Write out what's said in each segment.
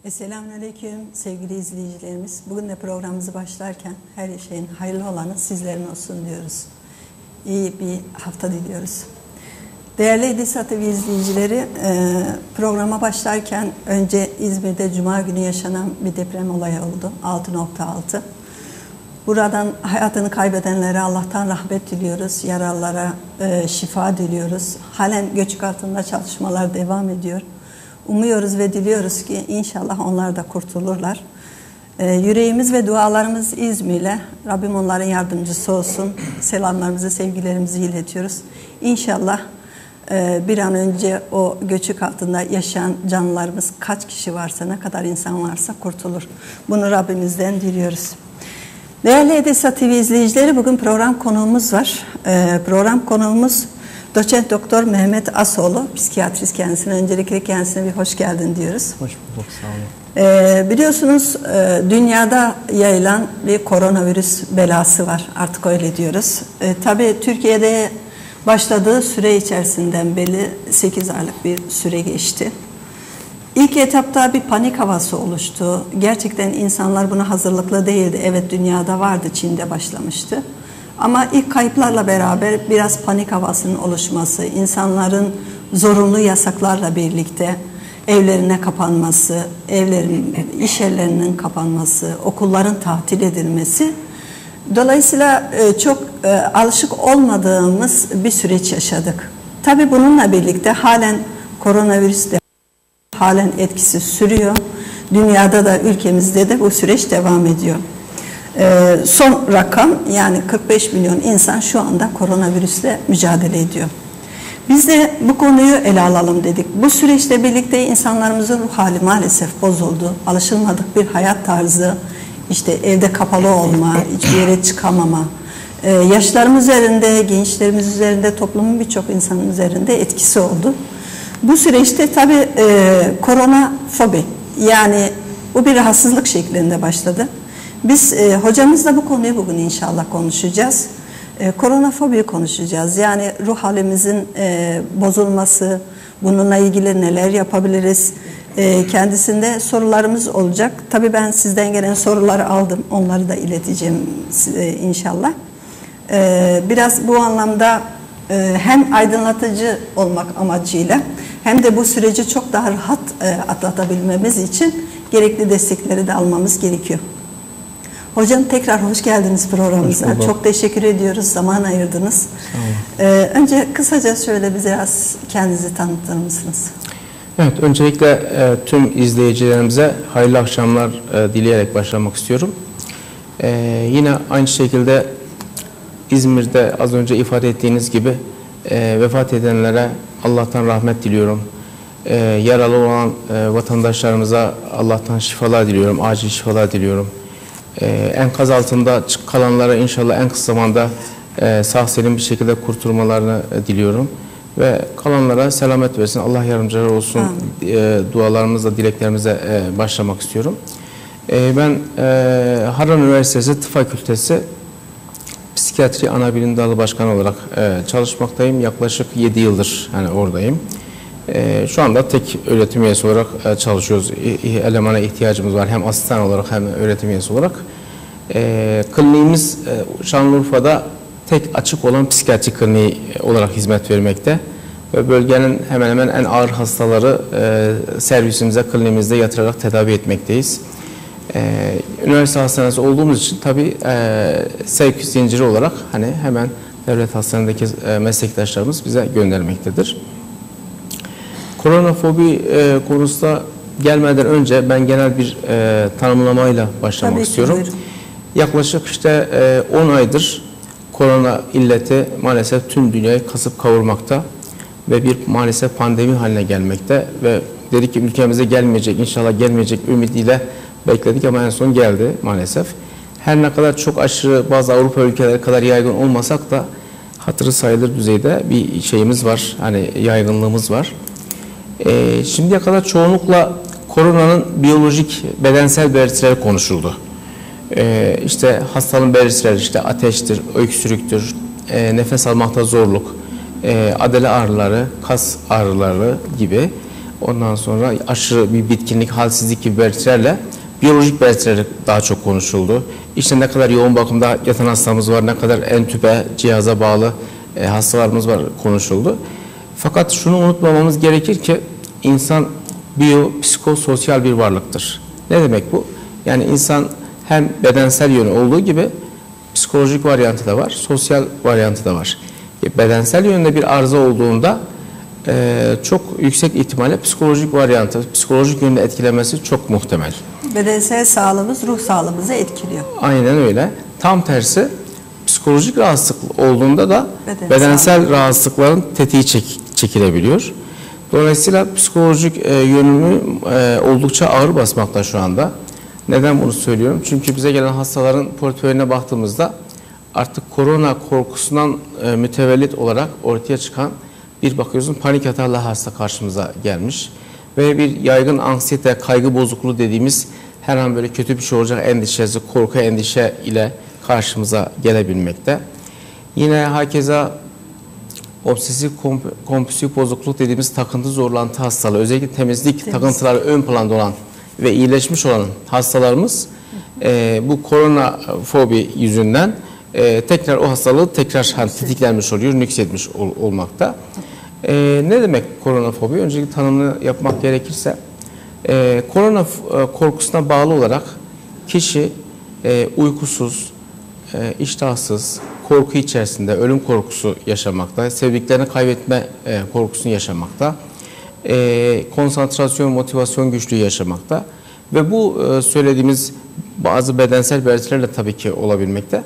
Selamünaleyküm sevgili izleyicilerimiz. Bugün de programımızı başlarken her şeyin hayırlı olanı sizlerin olsun diyoruz. İyi bir hafta diliyoruz. Değerli Edisat TV izleyicileri, programa başlarken önce İzmir'de Cuma günü yaşanan bir deprem olayı oldu. 6.6. Buradan hayatını kaybedenlere Allah'tan rahmet diliyoruz. Yaralılara şifa diliyoruz. Halen göçük altında çalışmalar devam ediyor. Umuyoruz ve diliyoruz ki inşallah onlar da kurtulurlar. Yüreğimiz ve dualarımız İzmir'le. Rabbim onların yardımcısı olsun. Selamlarımızı, sevgilerimizi iletiyoruz. İnşallah bir an önce o göçük altında yaşayan canlılarımız kaç kişi varsa, ne kadar insan varsa kurtulur. Bunu Rabbimizden diliyoruz. Değerli Edisat TV izleyicileri, bugün program konuğumuz var. Program konuğumuz Doçent Doktor Mehmet Asoğlu, psikiyatrist kendisine. Öncelikle kendisine bir hoş geldin diyoruz. Hoş bulduk, sağ olun. Biliyorsunuz dünyada yayılan bir koronavirüs belası var, artık öyle diyoruz. Tabii Türkiye'de başladığı süre içerisinden beri 8 aylık bir süre geçti. İlk etapta bir panik havası oluştu. Gerçekten insanlar buna hazırlıklı değildi. Evet, dünyada vardı, Çin'de başlamıştı. Ama ilk kayıplarla beraber biraz panik havasının oluşması, insanların zorunlu yasaklarla birlikte evlerine kapanması, iş yerlerinin kapanması, okulların tatil edilmesi, dolayısıyla çok alışık olmadığımız bir süreç yaşadık. Tabii bununla birlikte halen koronavirüs de halen etkisi sürüyor. Dünyada da ülkemizde de bu süreç devam ediyor. Son rakam, yani 45 milyon insan şu anda koronavirüsle mücadele ediyor. Biz de bu konuyu ele alalım dedik. Bu süreçle birlikte insanlarımızın ruh hali maalesef bozuldu. Alışılmadık bir hayat tarzı, işte evde kapalı olma, hiçbir yere çıkamama, yaşlarımız üzerinde, gençlerimiz üzerinde, toplumun birçok insanın üzerinde etkisi oldu. Bu süreçte tabii koronafobi, yani bu bir rahatsızlık şeklinde başladı. Biz hocamızla bu konuyu bugün inşallah konuşacağız. Koronafobiyi konuşacağız. Yani ruh halimizin bozulması, bununla ilgili neler yapabiliriz? Kendisinde sorularımız olacak. Tabii ben sizden gelen soruları aldım. Onları da ileteceğim inşallah. Biraz bu anlamda hem aydınlatıcı olmak amacıyla hem de bu süreci çok daha rahat atlatabilmemiz için gerekli destekleri de almamız gerekiyor. Hocam tekrar hoş geldiniz programımıza. Çok teşekkür ediyoruz. Zaman ayırdınız. Önce kısaca şöyle bize biraz kendinizi tanıtır mısınız? Evet, öncelikle tüm izleyicilerimize hayırlı akşamlar dileyerek başlamak istiyorum. Yine aynı şekilde İzmir'de az önce ifade ettiğiniz gibi vefat edenlere Allah'tan rahmet diliyorum. Yaralı olan vatandaşlarımıza Allah'tan şifalar diliyorum, acil şifalar diliyorum. Enkaz altında kalanlara inşallah en kısa zamanda sağ salim bir şekilde kurtulmalarını diliyorum. Ve kalanlara selamet versin, Allah yardımcıları olsun dualarımızla, dileklerimize başlamak istiyorum. Ben Harran Üniversitesi Tıp Fakültesi Psikiyatri Anabilim Dalı Başkanı olarak çalışmaktayım. Yaklaşık 7 yıldır oradayım. Şu anda tek öğretim üyesi olarak çalışıyoruz. Elemana ihtiyacımız var. Hem asistan olarak hem öğretim üyesi olarak. Kliniğimiz Şanlıurfa'da tek açık olan psikiyatri kliniği olarak hizmet vermekte. Ve bölgenin hemen hemen en ağır hastaları servisimize, kliniğimizde yatırarak tedavi etmekteyiz. Üniversite hastanesi olduğumuz için tabii sevk zinciri olarak hemen devlet hastanesindeki meslektaşlarımız bize göndermektedir. Koronafobi konusuna gelmeden önce ben genel bir tanımlamayla başlamak istiyorum. Buyurun. Yaklaşık 10 aydır korona illeti maalesef tüm dünyayı kasıp kavurmakta ve bir maalesef pandemi haline gelmekte ve dedik ki ülkemize gelmeyecek, inşallah gelmeyecek ümidiyle bekledik ama en son geldi maalesef. Her ne kadar çok aşırı bazı Avrupa ülkeleri kadar yaygın olmasak da hatırı sayılır düzeyde bir şeyimiz var, yaygınlığımız var. Şimdiye kadar çoğunlukla koronanın biyolojik, bedensel belirtileri konuşuldu. Hastalığın belirtileri ateştir, öksürüktür, nefes almakta zorluk, adele ağrıları, kas ağrıları gibi. ondan sonra aşırı bir bitkinlik, halsizlik gibi belirtilerle biyolojik belirtiler daha çok konuşuldu. İşte ne kadar yoğun bakımda yatan hastamız var, ne kadar entübe cihaza bağlı hastalarımız var konuşuldu. Fakat şunu unutmamamız gerekir ki insan psikososyal bir varlıktır. Ne demek bu? Yani insan hem bedensel yönü olduğu gibi psikolojik varyantı da var, sosyal varyantı da var. Bedensel yönde bir arıza olduğunda çok yüksek ihtimalle psikolojik varyantı, psikolojik yönde etkilemesi çok muhtemel. Bedensel sağlığımız ruh sağlığımızı etkiliyor. Aynen öyle. Tam tersi psikolojik rahatsızlık olduğunda da bedensel rahatsızlıkların tetiği çekilebiliyor. Dolayısıyla psikolojik yönümü oldukça ağır basmakta şu anda. Neden bunu söylüyorum? Çünkü bize gelen hastaların portföyüne baktığımızda artık korona korkusundan mütevellit olarak ortaya çıkan bir bakıyorsun panik ataklı hasta karşımıza gelmiş. Ve bir yaygın anksiyete, kaygı bozukluğu dediğimiz her an böyle kötü bir şey olacak endişesi, korku, endişe ile karşımıza gelebilmekte. Yine hakeza obsesif kompulsif bozukluk dediğimiz takıntı zorlantı hastalığı, özellikle temizlik takıntıları ön planda olan ve iyileşmiş olan hastalarımız bu korona fobi yüzünden tekrar o hastalığı tetiklenmiş oluyor, nüksetmiş olmakta. Ne demek korona fobi? Öncelikle tanımını yapmak gerekirse korona korkusuna bağlı olarak kişi uykusuz, iştahsız, korku içerisinde ölüm korkusu yaşamakta, sevdiklerini kaybetme korkusunu yaşamakta, konsantrasyon, motivasyon güçlüğü yaşamakta ve bu söylediğimiz bazı bedensel belirtilerle tabii ki olabilmekte.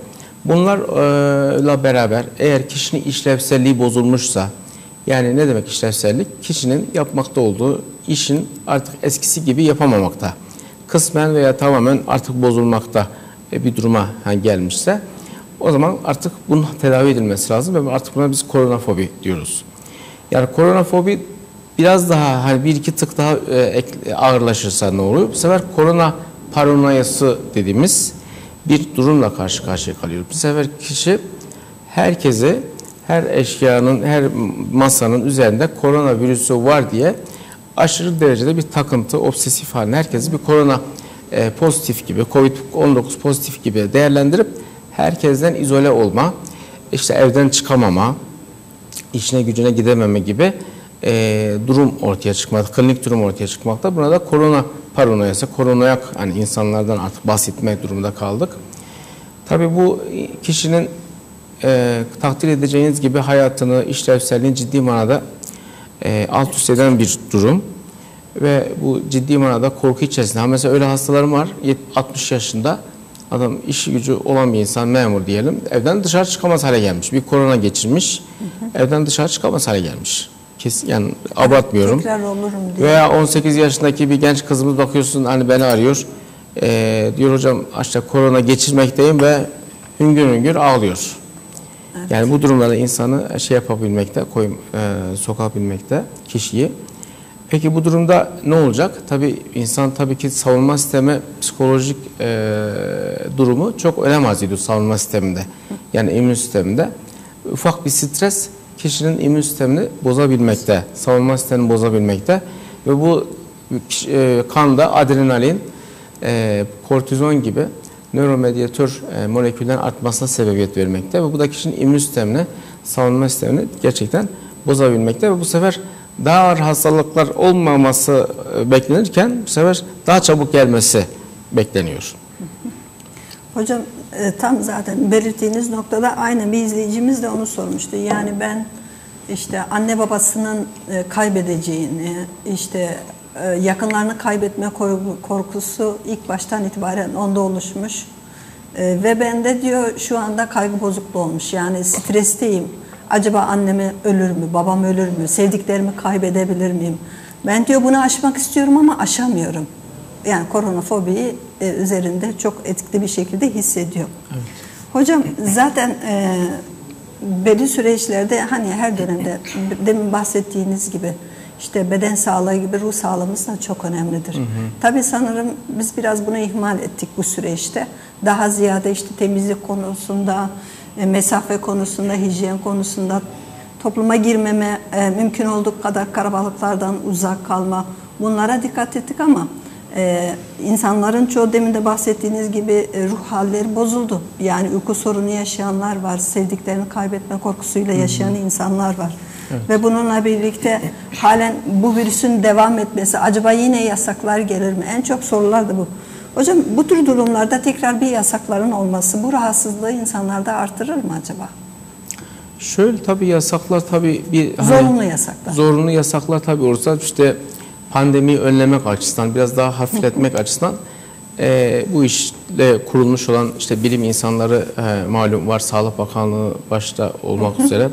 Bunlarla beraber eğer kişinin işlevselliği bozulmuşsa, yani ne demek işlevsellik? Kişinin yapmakta olduğu işin artık eskisi gibi yapamamakta, kısmen veya tamamen artık bozulmakta bir duruma gelmişse, o zaman artık bunun tedavi edilmesi lazım ve artık buna biz koronafobi diyoruz. Yani koronafobi biraz daha bir iki tık daha ağırlaşırsa ne oluyor? Bu sefer korona paranoyası dediğimiz bir durumla karşı karşıya kalıyor. Bu sefer kişi herkese, her eşyanın, her masanın üzerinde koronavirüsü var diye aşırı derecede bir takıntı, obsesif haline herkesi bir korona pozitif gibi, Covid-19 pozitif gibi değerlendirip herkesten izole olma, işte evden çıkamama, işine gücüne gidememe gibi durum ortaya çıkmakta, klinik durum ortaya çıkmakta. Buna da korona paranoyası, koronayak insanlardan artık bahsetmek durumunda kaldık. Tabii bu kişinin takdir edeceğiniz gibi hayatını, işlevselliğini ciddi manada alt üst eden bir durum. Ve bu ciddi manada korku içerisinde. Mesela öyle hastalarım var, 60 yaşında, adam işi gücü olan bir insan, memur diyelim, evden dışarı çıkamaz hale gelmiş. Bir korona geçirmiş, evden dışarı çıkamaz hale gelmiş. Yani abartmıyorum. Tekrar olurum diye. Veya 18 yaşındaki bir genç kızımız bakıyorsun beni arıyor. Diyor hocam işte korona geçirmekteyim ve hüngür hüngür ağlıyor. Evet. Yani bu durumlarda insanı yapabilmekte, sokabilmekte kişiyi. Peki bu durumda ne olacak? Tabii insan ki savunma sistemi, psikolojik durumu çok önem arz ediyor savunma sisteminde. Yani immün sisteminde. Ufak bir stres kişinin immün sistemini bozabilmekte, savunma sistemini bozabilmekte ve bu kanda adrenalin, kortizon gibi nöromediyatör moleküllerin artmasına sebebiyet vermekte ve bu da kişinin immün sistemini, savunma sistemini gerçekten bozabilmekte ve bu sefer daha ağır hastalıklar olmaması beklenirken bu sefer daha çabuk gelmesi bekleniyor. Hocam tam zaten belirttiğiniz noktada aynı bir izleyicimiz de onu sormuştu. Yani ben işte anne babasının kaybedeceğini, işte yakınlarını kaybetme korkusu ilk baştan itibaren onda oluşmuş. Ve bende diyor şu anda kaygı bozukluğu olmuş. Yani stresteyim. Acaba annemi ölür mü, babam ölür mü, sevdiklerimi kaybedebilir miyim? Ben diyor bunu aşmak istiyorum ama aşamıyorum. Yani koronafobiyi üzerinde çok etkili bir şekilde hissediyor. Evet. Hocam zaten belli süreçlerde her dönemde demin bahsettiğiniz gibi işte beden sağlığı gibi ruh sağlığımız da çok önemlidir. Hı hı. Tabii sanırım biz biraz bunu ihmal ettik bu süreçte. Daha ziyade işte temizlik konusunda, mesafe konusunda, hijyen konusunda topluma girmeme, mümkün olduğu kadar kalabalıklardan uzak kalma, bunlara dikkat ettik ama insanların çoğu demin de bahsettiğiniz gibi ruh halleri bozuldu. Yani uyku sorunu yaşayanlar var, sevdiklerini kaybetme korkusuyla yaşayan insanlar var. Evet. Ve bununla birlikte halen bu virüsün devam etmesi, acaba yine yasaklar gelir mi? En çok sorular da bu. Hocam bu tür durumlarda tekrar bir yasakların olması bu rahatsızlığı insanlarda artırır mı acaba? Şöyle tabii yasaklar tabii bir zorunlu yasaklar. Zorunlu yasaklar tabii olursa işte pandemiyi önlemek açısından biraz daha hafifletmek açısından bu işle kurulmuş olan işte bilim insanları malum var, Sağlık Bakanlığı başta olmak üzere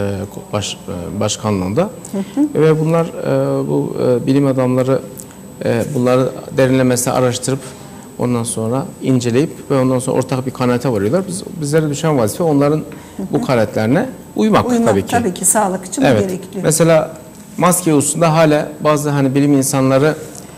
başkanlığında ve bunlar bu bilim adamları bunları derinlemesine araştırıp ondan sonra inceleyip ve ondan sonra ortak bir kanaate varıyorlar. Bizlere düşen vazife onların bu kanaatlerine uymak tabii ki. Tabii ki sağlık için bu gerekli. Mesela maske hususunda hala bazı hani bilim insanları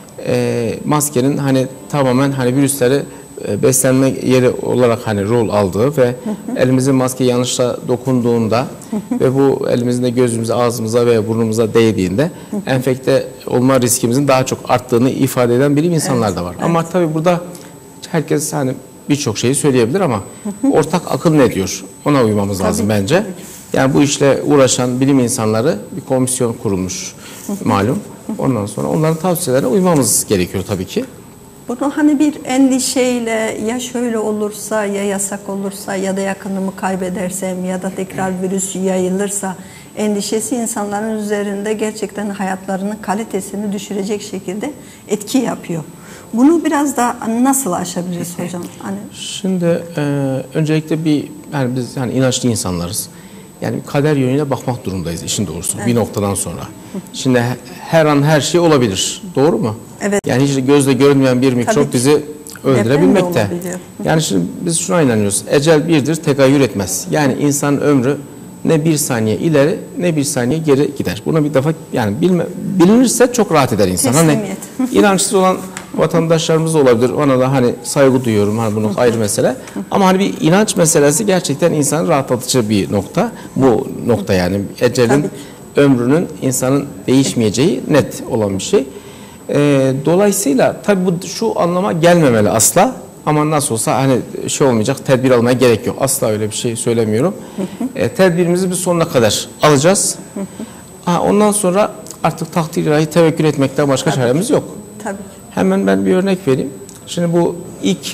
maskenin hani tamamen hani virüsleri beslenme yeri olarak hani rol aldığı ve elimizin maske yanlışla dokunduğunda ve bu elimizin de gözümüze, ağzımıza veya burnumuza değdiğinde enfekte olma riskimizin daha çok arttığını ifade eden bilim insanlar da var. Evet. Ama tabii burada herkes hani birçok şeyi söyleyebilir ama ortak akıl ne diyor? Ona uymamız lazım bence. Yani bu işle uğraşan bilim insanları bir komisyon kurulmuş malum. Ondan sonra onların tavsiyelerine uymamız gerekiyor tabii ki. Bunu hani bir endişeyle ya şöyle olursa ya yasak olursa ya da yakınımı kaybedersem ya da tekrar virüs yayılırsa endişesi insanların üzerinde gerçekten hayatlarının kalitesini düşürecek şekilde etki yapıyor. Bunu biraz da nasıl aşabiliriz hocam? Hani... Şimdi öncelikle yani biz hani inançlı insanlarız. Yani kader yönüyle bakmak durumundayız işin doğrusu bir noktadan sonra. Şimdi her an her şey olabilir. Doğru mu? Evet. Yani hiç gözle görünmeyen bir mikrop bizi öldürebilmekte. Yani şimdi biz şuna inanıyoruz. Ecel birdir, tegayyür etmez. Yani insanın ömrü ne bir saniye ileri ne bir saniye geri gider. Buna bir defa yani bilinirse çok rahat eder insan. Hani inançsız olan vatandaşlarımız da olabilir. Ona da hani saygı duyuyorum. Hani bunu ayrı mesele. Ama hani bir inanç meselesi gerçekten insanı rahatlatıcı bir nokta. Bu nokta yani ecelin ömrünün insanın değişmeyeceği net olan bir şey. Dolayısıyla tabii bu şu anlama gelmemeli asla. Ama nasıl olsa hani şey olmayacak, tedbir almaya gerek yok. Asla öyle bir şey söylemiyorum. Tedbirimizi biz sonuna kadar alacağız. Ondan sonra artık takdir ilahi tevekkül etmekten başka çaremiz yok. Tabii. Hemen ben bir örnek vereyim. Şimdi bu ilk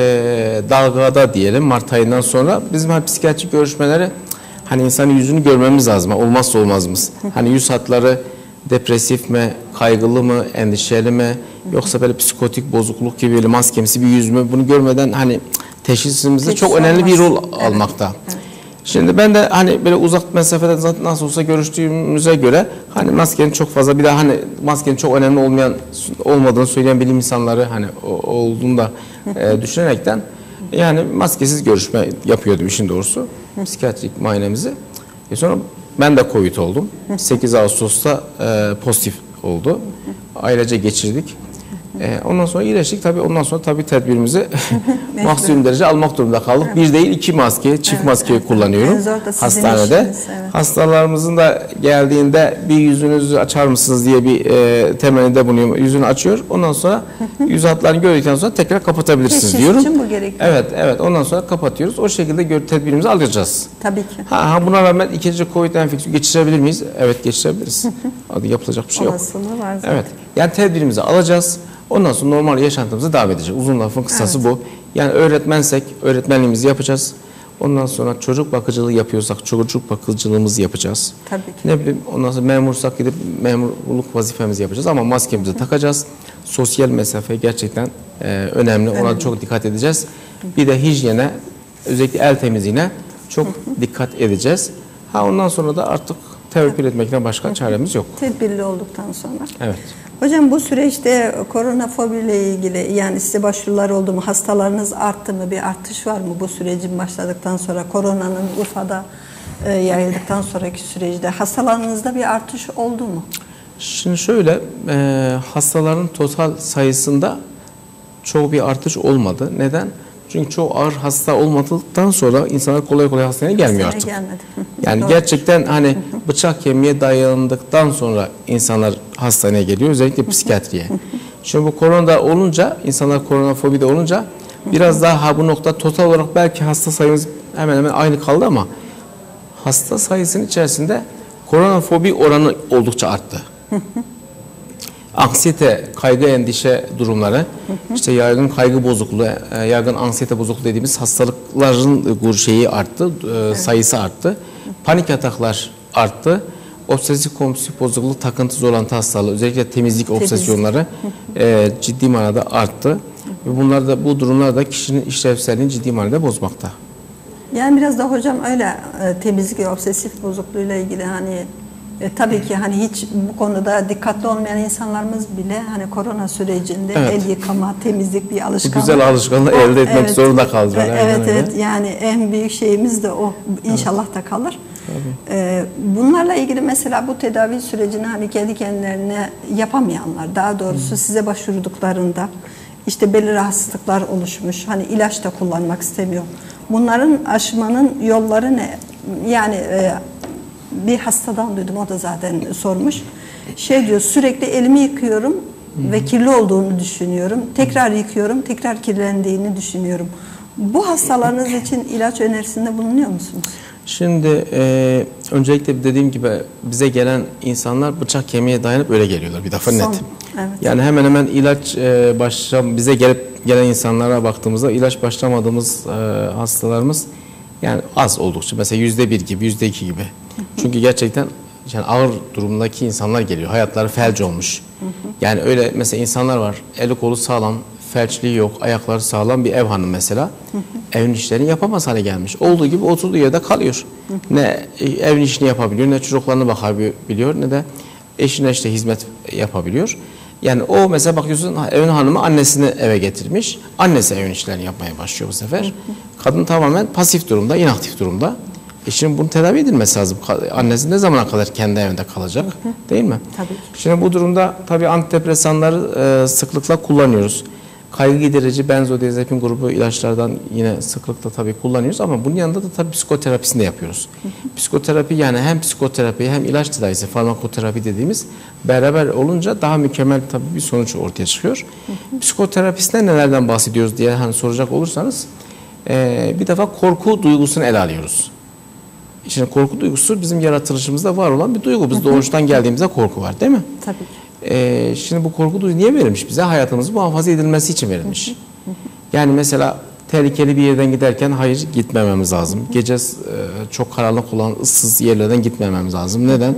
dalgada diyelim Mart ayından sonra bizim hani psikiyatrik görüşmeleri hani insanın yüzünü görmemiz lazım. Olmazsa olmazımız. Hani yüz hatları depresif mi, kaygılı mı, endişeli mi, yoksa böyle psikotik bozukluk gibi böyle maskemsi bir yüz mü? Bunu görmeden hani teşhisimizde çok önemli bir rol almakta. Evet. Şimdi ben de hani böyle uzak mesafeden zaten nasıl olsa görüştüğümüze göre hani maskenin çok fazla bir daha hani maskenin çok önemli olmadığını söyleyen bilim insanları hani olduğunu da düşünerekten yani maskesiz görüşme yapıyordum işin doğrusu. Psikiyatrik muayenemizi. Sonra ben de COVID oldum. 8 Ağustos'ta pozitif oldu. Ailece geçirdik. Ondan sonra iyileştik. Tabii ondan sonra tedbirimizi maksimum derece almak durumunda kaldık. Bir değil 2 maske, çift maske kullanıyorum hastanede. Hastalarımızın da geldiğinde bir yüzünüzü açar mısınız diye bir temennide bulunuyorum. Yüzünü açıyor. Ondan sonra yüz hatlarını gördükten sonra tekrar kapatabilirsiniz diyorum. Için bu gerekli. Evet. Ondan sonra kapatıyoruz. O şekilde tedbirimizi alacağız. Tabii ki. Buna rağmen ikinci COVID enfeksiyonu geçirebilir miyiz? Evet, geçirebiliriz. Hadi yapılacak bir şey yok. Olasılığı var zaten. Evet. Yani tedbirimizi alacağız. Ondan sonra normal yaşantımıza devam edeceğiz. Uzun lafın kısası bu. Yani öğretmensek öğretmenliğimizi yapacağız. Ondan sonra çocuk bakıcılığı yapıyorsak çocuk bakıcılığımızı yapacağız. Tabii ki. Ne bileyim ondan sonra memursak gidip memurluk vazifemizi yapacağız ama maskemizi takacağız. Sosyal mesafe gerçekten önemli. Ona çok dikkat edeceğiz. Bir de hijyene, özellikle el temizliğine çok dikkat edeceğiz. Ondan sonra da artık tevekkül etmekten başka çaremiz yok. Tedbirli olduktan sonra. Evet. Hocam bu süreçte koronafobiyle ilgili yani size başvurular oldu mu? Hastalarınız arttı mı? Bir artış var mı bu sürecin başladıktan sonra? Koronanın Urfa'da yayıldıktan sonraki süreçte hastalarınızda bir artış oldu mu? Şimdi şöyle hastaların total sayısında çoğu bir artış olmadı. Neden? Çünkü çoğu ağır hasta olmadıktan sonra insanlar kolay kolay hastaneye gelmiyor artık. Yani gerçekten hani bıçak kemiğe dayandıktan sonra insanlar hastaneye geliyor, özellikle psikiyatriye. Şimdi bu korona olunca, insanlar koronafobi de olunca biraz daha bu nokta total olarak belki hasta sayımız hemen hemen aynı kaldı ama hasta sayısının içerisinde koronafobi oranı oldukça arttı. Anksiyete, kaygı, endişe durumları, işte yaygın kaygı bozukluğu, yaygın anksiyete bozukluğu dediğimiz hastalıkların şeyi arttı, sayısı arttı. Panik ataklar arttı. Obsesif kompulsif bozukluk, takıntı zorlantı hastalığı, özellikle temizlik obsesyonları ciddi manada arttı. Ve bunlar da, bu durumlar da kişinin işlevselliğini ciddi manada bozmakta. Yani biraz da hocam öyle temizlik ve obsesif bozukluğuyla ilgili hani tabii ki hani hiç bu konuda dikkatli olmayan insanlarımız bile hani korona sürecinde el yıkama, temizlik bir alışkanlık. Güzel alışkanlığı elde etmek zorunda kaldılar. Evet, yani en büyük şeyimiz de o. İnşallah da kalır. Bunlarla ilgili mesela bu tedavi sürecini hani kendi kendilerine yapamayanlar, daha doğrusu size başvurduklarında işte belli rahatsızlıklar oluşmuş, hani ilaç da kullanmak istemiyor. Bunların aşmanın yolları ne? Yani bir hastadan duydum, o da zaten sormuş. Şey diyor, sürekli elimi yıkıyorum ve kirli olduğunu düşünüyorum. Tekrar yıkıyorum, tekrar kirlendiğini düşünüyorum. Bu hastalarınız için ilaç önerisinde bulunuyor musunuz? Şimdi öncelikle dediğim gibi bize gelen insanlar bıçak kemiğe dayanıp öyle geliyorlar bir defa net. Evet. Yani hemen hemen ilaç bize gelen insanlara baktığımızda ilaç başlamadığımız hastalarımız yani az oldukça, mesela %1 gibi, %2 gibi. Çünkü gerçekten yani ağır durumdaki insanlar geliyor. Hayatları felç olmuş. Yani öyle mesela insanlar var. Eli kolu sağlam, felçliği yok, ayakları sağlam bir ev hanım mesela. Evin işlerini yapamaz hale gelmiş. Olduğu gibi oturduğu yerde kalıyor. Ne evin işini yapabiliyor, ne çocuklarına bakabiliyor, ne de eşine işte hizmet yapabiliyor. Yani o mesela bakıyorsun evin hanımı annesini eve getirmiş. Annesi evin işlerini yapmaya başlıyor bu sefer. Kadın tamamen pasif durumda, inaktif durumda. Şimdi bunun tedavi edilmesi lazım. Annesi ne zamana kadar kendi evinde kalacak, değil mi? Tabii ki. Şimdi bu durumda tabii antidepresanları sıklıkla kullanıyoruz. Kaygı giderici benzodiazepin grubu ilaçlardan yine sıklıkla tabii kullanıyoruz ama bunun yanında da tabii psikoterapisini de yapıyoruz. Psikoterapi, yani hem psikoterapi hem ilaç tedavisi, farmakoterapi dediğimiz beraber olunca daha mükemmel tabii bir sonuç ortaya çıkıyor. Psikoterapisinde nelerden bahsediyoruz diye hani soracak olursanız bir defa korku duygusunu ele alıyoruz. Şimdi korku duygusu bizim yaratılışımızda var olan bir duygu. Biz doğuştan geldiğimizde korku var, değil mi? Tabii ki. Şimdi bu korku duygusu niye verilmiş bize? Hayatımızı muhafaza edilmesi için verilmiş. Yani mesela tehlikeli bir yerden giderken hayır gitmememiz lazım. Gece çok karanlık olan ıssız yerlerden gitmememiz lazım. Neden?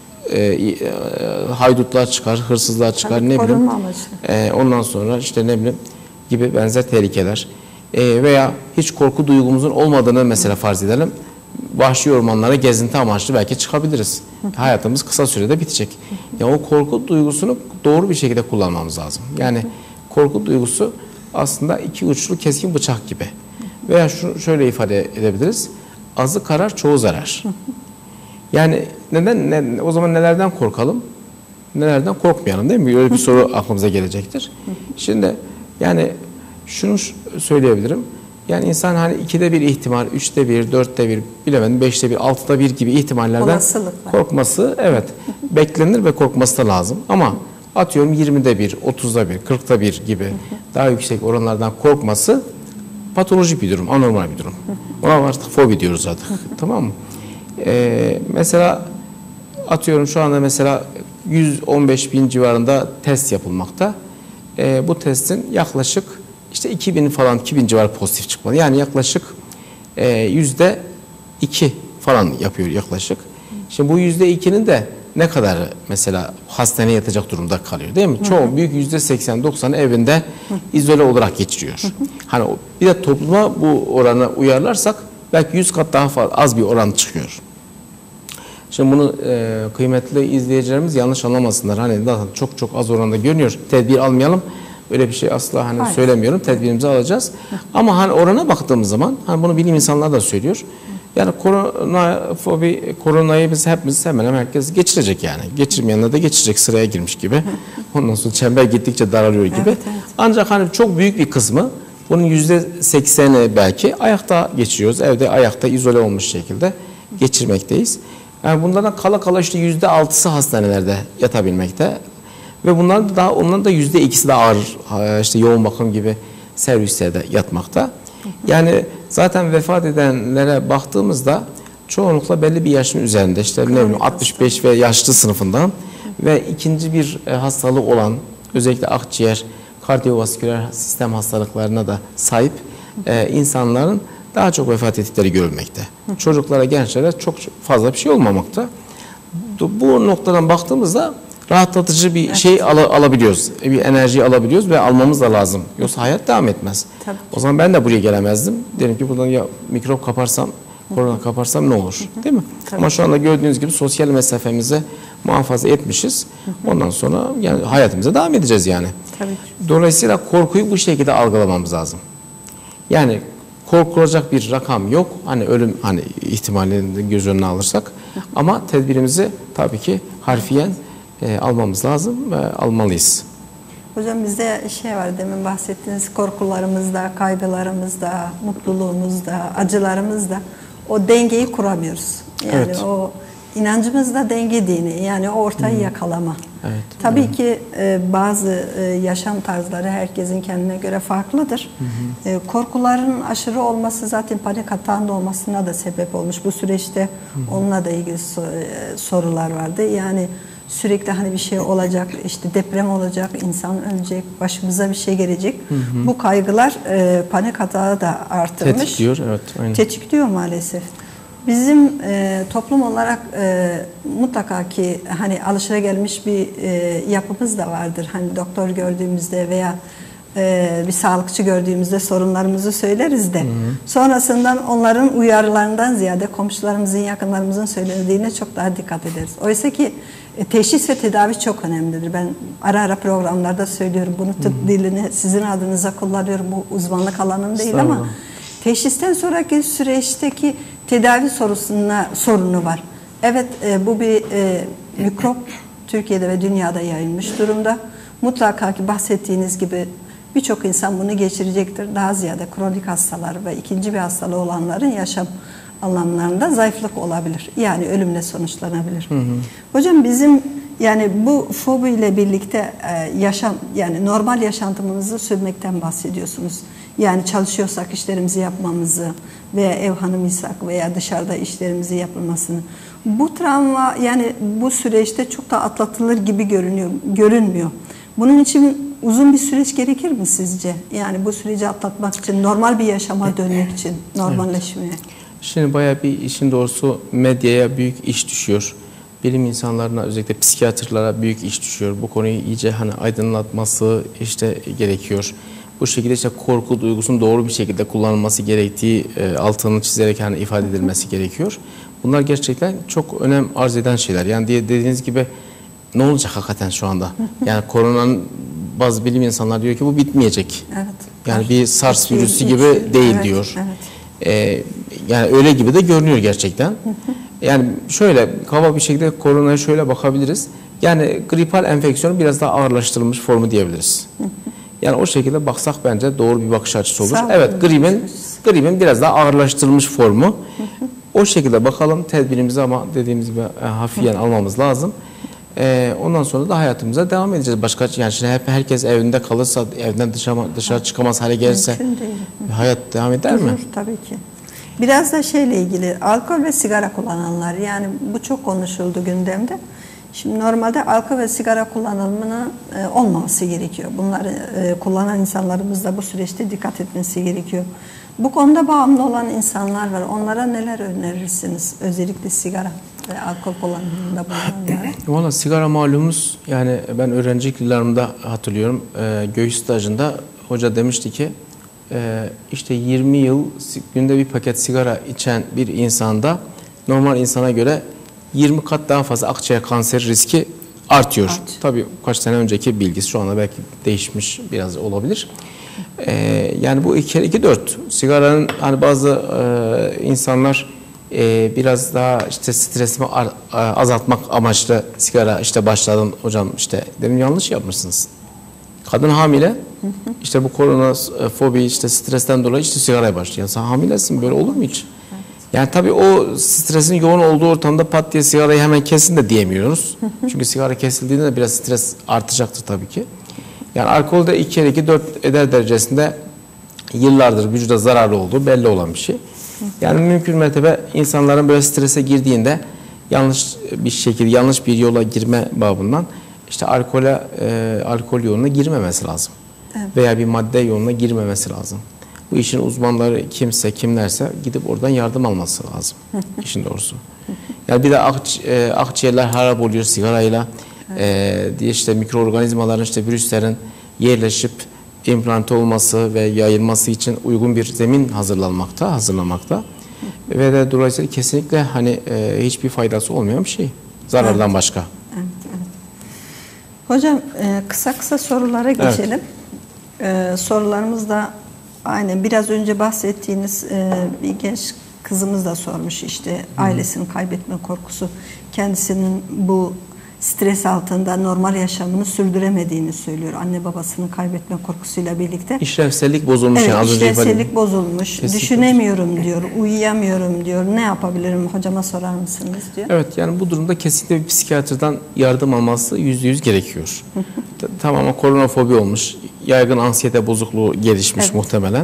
Haydutlar çıkar, hırsızlar çıkar, Tabii, ne bileyim. Ondan sonra işte ne bileyim gibi benzer tehlikeler. Veya hiç korku duygumuzun olmadığını mesela farz edelim. Vahşi ormanlara gezinti amaçlı belki çıkabiliriz. Hayatımız kısa sürede bitecek. Ya o korku duygusunu doğru bir şekilde kullanmamız lazım. Yani korku duygusu aslında iki uçlu keskin bıçak gibi. Veya şöyle ifade edebiliriz. Azı karar, çoğu zarar. Yani o zaman nelerden korkalım? Nelerden korkmayalım, değil mi? Öyle bir soru aklımıza gelecektir. Şimdi yani şunu söyleyebilirim. Yani insan hani 2'de 1 ihtimal, 3'te 1, 4'te 1, bilemedim 5'te 1, 6'da 1 gibi ihtimallerden korkması beklenir ve korkması da lazım. Ama atıyorum 20'de 1, 30'da 1, 40'da 1 gibi daha yüksek oranlardan korkması patolojik bir durum, anormal bir durum. Ona artık fobi diyoruz artık. Tamam mı? Mesela atıyorum şu anda mesela 115 bin civarında test yapılmakta. Bu testin yaklaşık İşte 2000 civarı pozitif çıkmalı. Yani yaklaşık %2 falan yapıyor yaklaşık. Şimdi bu %2'nin de ne kadarı mesela hastaneye yatacak durumda kalıyor, değil mi? Çoğu büyük %80-90'ı evinde izole olarak geçiriyor. Hani bir de topluma bu oranı uyarlarsak belki 100 kat daha fazla, az bir oran çıkıyor. Şimdi bunu kıymetli izleyicilerimiz yanlış anlamasınlar. Hani çok az oranda görünüyor. Tedbir almayalım. Öyle bir şey asla hani söylemiyorum. Tedbirimizi alacağız. Ama hani orana baktığımız zaman hani bunu bilim insanlar da söylüyor. Yani koronayı biz hepimiz hemen hemen herkes geçirecek yani. Geçirmeyenler de geçirecek, sıraya girmiş gibi. Ondan sonra çember gittikçe daralıyor gibi. Evet. Ancak hani çok büyük bir kısmı, bunun %80'i belki ayakta geçiriyoruz. Evde ayakta izole olmuş şekilde geçirmekteyiz. Yani bunlardan kala kala işte %6'sı hastanelerde yatabilmekte ve bunların da onların da %2'si de ağır işte yoğun bakım gibi servislerde yatmakta. Yani zaten vefat edenlere baktığımızda çoğunlukla belli bir yaşın üzerinde, işte ne bileyim 65 ve yaşlı sınıfından ve ikinci bir hastalığı olan, özellikle akciğer, kardiyovasküler sistem hastalıklarına da sahip insanların daha çok vefat ettikleri görülmekte. Çocuklara, gençlere çok fazla bir şey olmamakta. Bu noktadan baktığımızda rahatlatıcı bir şey alabiliyoruz. Bir enerji alabiliyoruz ve almamız da lazım. Yoksa hayat devam etmez. Tabii. O zaman ben de buraya gelemezdim. Derim ki buradan ya mikrop kaparsam, korona kaparsam ne olur? Değil mi? Tabii. Ama şu anda gördüğünüz gibi sosyal mesafemizi muhafaza etmişiz. Ondan sonra yani hayatımıza devam edeceğiz yani. Tabii. Dolayısıyla korkuyu bu şekilde algılamamız lazım. Yani korkulacak bir rakam yok. Hani ölüm ihtimalini göz önüne alırsak. Ama tedbirimizi tabii ki harfiyen almamız lazım ve almalıyız. Hocam bizde şey var, demin bahsettiğiniz korkularımızda, kaygılarımızda, mutluluğumuzda, acılarımızda o dengeyi kuramıyoruz. Yani Evet. o inancımızda denge dini, yani o ortayı yakalama. Evet. Tabii ki bazı yaşam tarzları herkesin kendine göre farklıdır. Korkuların aşırı olması zaten panik atağında olmasına da sebep olmuş. Bu süreçte onunla da ilgili sorular vardı. Yani sürekli hani bir şey olacak, işte deprem olacak, insan ölecek, başımıza bir şey gelecek. Bu kaygılar panik atağı da artırmış. Tetikliyor, evet. Aynen. Tetikliyor maalesef. Bizim toplum olarak mutlaka ki hani alışılagelmiş bir yapımız da vardır. Hani doktor gördüğümüzde veya bir sağlıkçı gördüğümüzde sorunlarımızı söyleriz de sonrasından onların uyarılarından ziyade komşularımızın, yakınlarımızın söylediğine çok daha dikkat ederiz. Oysa ki teşhis ve tedavi çok önemlidir. Ben ara ara programlarda söylüyorum. Bunu tıp dilini sizin adınıza kullanıyorum. Bu uzmanlık alanım değil ama teşhisten sonraki süreçteki tedavi sorunu var. Evet, bu bir mikrop Türkiye'de ve dünyada yayılmış durumda. Mutlaka ki bahsettiğiniz gibi birçok insan bunu geçirecektir. Daha ziyade kronik hastalar ve ikinci bir hastalığı olanların yaşam anlamlarında zayıflık olabilir. Yani ölümle sonuçlanabilir. Hocam bizim yani bu fobi ile birlikte yaşam, yani normal yaşantımızı sürmekten bahsediyorsunuz. Yani çalışıyorsak işlerimizi yapmamızı veya ev hanımıysak veya dışarıda işlerimizi yapılmasını. Bu travma yani bu süreçte çok da atlatılır gibi görünmüyor. Bunun için uzun bir süreç gerekir mi sizce? Yani bu süreci atlatmak için, normal bir yaşama dönmek için, normalleşmeye. Evet. Şimdi bayağı bir işin doğrusu medyaya büyük iş düşüyor. Bilim insanlarına, özellikle psikiyatrlara büyük iş düşüyor. Bu konuyu iyice hani aydınlatması işte gerekiyor. Bu şekilde işte korku duygusunun doğru bir şekilde kullanılması gerektiği altını çizerek hani ifade edilmesi gerekiyor. Bunlar gerçekten çok önem arz eden şeyler. Yani dediğiniz gibi ne olacak hakikaten şu anda? Yani koronanın bazı bilim insanlar diyor ki bu bitmeyecek. Evet. Yani bir SARS virüsü gibi değil diyor. Evet. Yani öyle gibi de görünüyor gerçekten. Yani şöyle kaba bir şekilde koronaya şöyle bakabiliriz. Yani gripal enfeksiyonun biraz daha ağırlaştırılmış formu diyebiliriz. Yani o şekilde baksak bence doğru bir bakış açısı olur. Evet, gripin biraz daha ağırlaştırılmış formu. O şekilde bakalım tedbirimizi, ama dediğimiz gibi hafifen almamız lazım. Ondan sonra da hayatımıza devam edeceğiz. Başka yani şimdi hep herkes evinde kalırsa, evden dışarı çıkamaz hale gelirse hayat devam eder mi? Tabii ki. Biraz da şeyle ilgili, alkol ve sigara kullananlar, yani bu çok konuşuldu gündemde. Şimdi normalde alkol ve sigara kullanımının olmaması gerekiyor. Bunları kullanan insanlarımız da bu süreçte dikkat etmesi gerekiyor. Bu konuda bağımlı olan insanlar var. Onlara neler önerirsiniz? Özellikle sigara ve alkol kullanımında bulunanlara. Valla sigara malumuz, yani ben öğrencilik yıllarımda hatırlıyorum. Göğüs stajında hoca demişti ki işte 20 yıl günde bir paket sigara içen bir insanda normal insana göre 20 kat daha fazla akciğer kanseri riski artıyor. Tabii kaç sene önceki bilgisi, şu anda belki değişmiş biraz olabilir. Yani bu 2 kere 2 4. Sigaranın hani bazı insanlar biraz daha işte stresimi azaltmak amaçlı sigara işte başladım hocam, işte dedim yanlış yapmışsınız. Kadın hamile, işte bu korona fobi, işte stresten dolayı işte sigaraya başlıyor. Sen hamilesin, böyle olur mu hiç? Yani tabii o stresin yoğun olduğu ortamda pat diye sigarayı hemen kesin de diyemiyoruz. Çünkü sigara kesildiğinde de biraz stres artacaktır tabii ki. Yani alkolde 2 kere 2 4 eder derecesinde yıllardır vücuda zararlı olduğu belli olan bir şey. Yani mümkün mertebe insanların böyle strese girdiğinde yanlış bir şekilde yanlış bir yola girme babından işte alkol yoluna girmemesi lazım. Evet. Veya bir madde yoluna girmemesi lazım. Bu işin uzmanları kimlerse gidip oradan yardım alması lazım. İşin doğrusu. Yani bir de akciğerler harap oluyor sigarayla. Diye işte mikroorganizmaların işte virüslerin yerleşip implante olması ve yayılması için uygun bir zemin hazırlamakta. Ve de dolayısıyla kesinlikle hani hiçbir faydası olmayan bir şey. Zarardan evet. Başka. Evet, evet. Hocam kısa sorulara geçelim. Evet. Sorularımız da aynen biraz önce bahsettiğiniz bir genç kızımız da sormuş işte ailesini kaybetme korkusu, kendisinin bu stres altında normal yaşamını sürdüremediğini söylüyor. Anne babasını kaybetme korkusuyla birlikte. İşlevsellik bozulmuş. Evet, yani işlevsellik bozulmuş. Kesinlikle. Düşünemiyorum diyor, uyuyamıyorum diyor. Ne yapabilirim hocama sorar mısınız diyor. Evet, yani bu durumda kesinlikle bir psikiyatrdan yardım alması %100 gerekiyor. Tamamen koronafobi olmuş, yaygın anksiyete bozukluğu gelişmiş evet. Muhtemelen.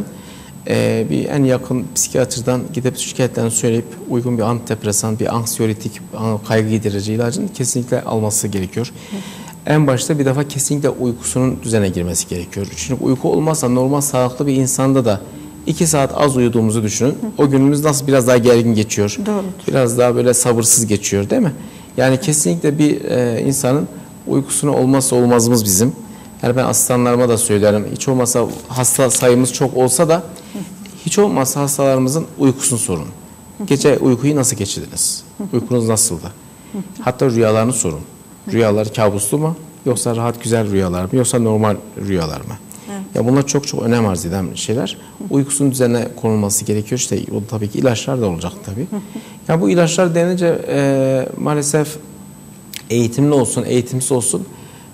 Bir en yakın psikiyatrdan gidip şikayetlerini söyleyip uygun bir antidepresan, bir anksiyolitik, kaygı giderici ilacını kesinlikle alması gerekiyor. En başta bir defa kesinlikle uykusunun düzene girmesi gerekiyor. Çünkü uyku olmazsa normal sağlıklı bir insanda da 2 saat az uyuduğumuzu düşünün. O günümüz nasıl biraz daha gergin geçiyor. Doğrudur. Biraz daha böyle sabırsız geçiyor değil mi? Yani kesinlikle bir insanın uykusunu olmazsa olmazımız bizim. Yani ben asistanlarıma da söylerim. Hiç olmazsa hasta sayımız çok olsa da hiç olmazsa hastalarımızın uykusunu sorun. Gece uykuyu nasıl geçirdiniz? Uykunuz nasıldı? Hatta rüyalarını sorun. Rüyalar kabuslu mu? Yoksa rahat güzel rüyalar mı? Yoksa normal rüyalar mı? Evet. Ya bunlar çok önem arz eden şeyler. Uykusunun düzenine konulması gerekiyor. İşte o tabii ki ilaçlar da olacak tabii. Ya bu ilaçlar denince maalesef eğitimli olsun, eğitimsiz olsun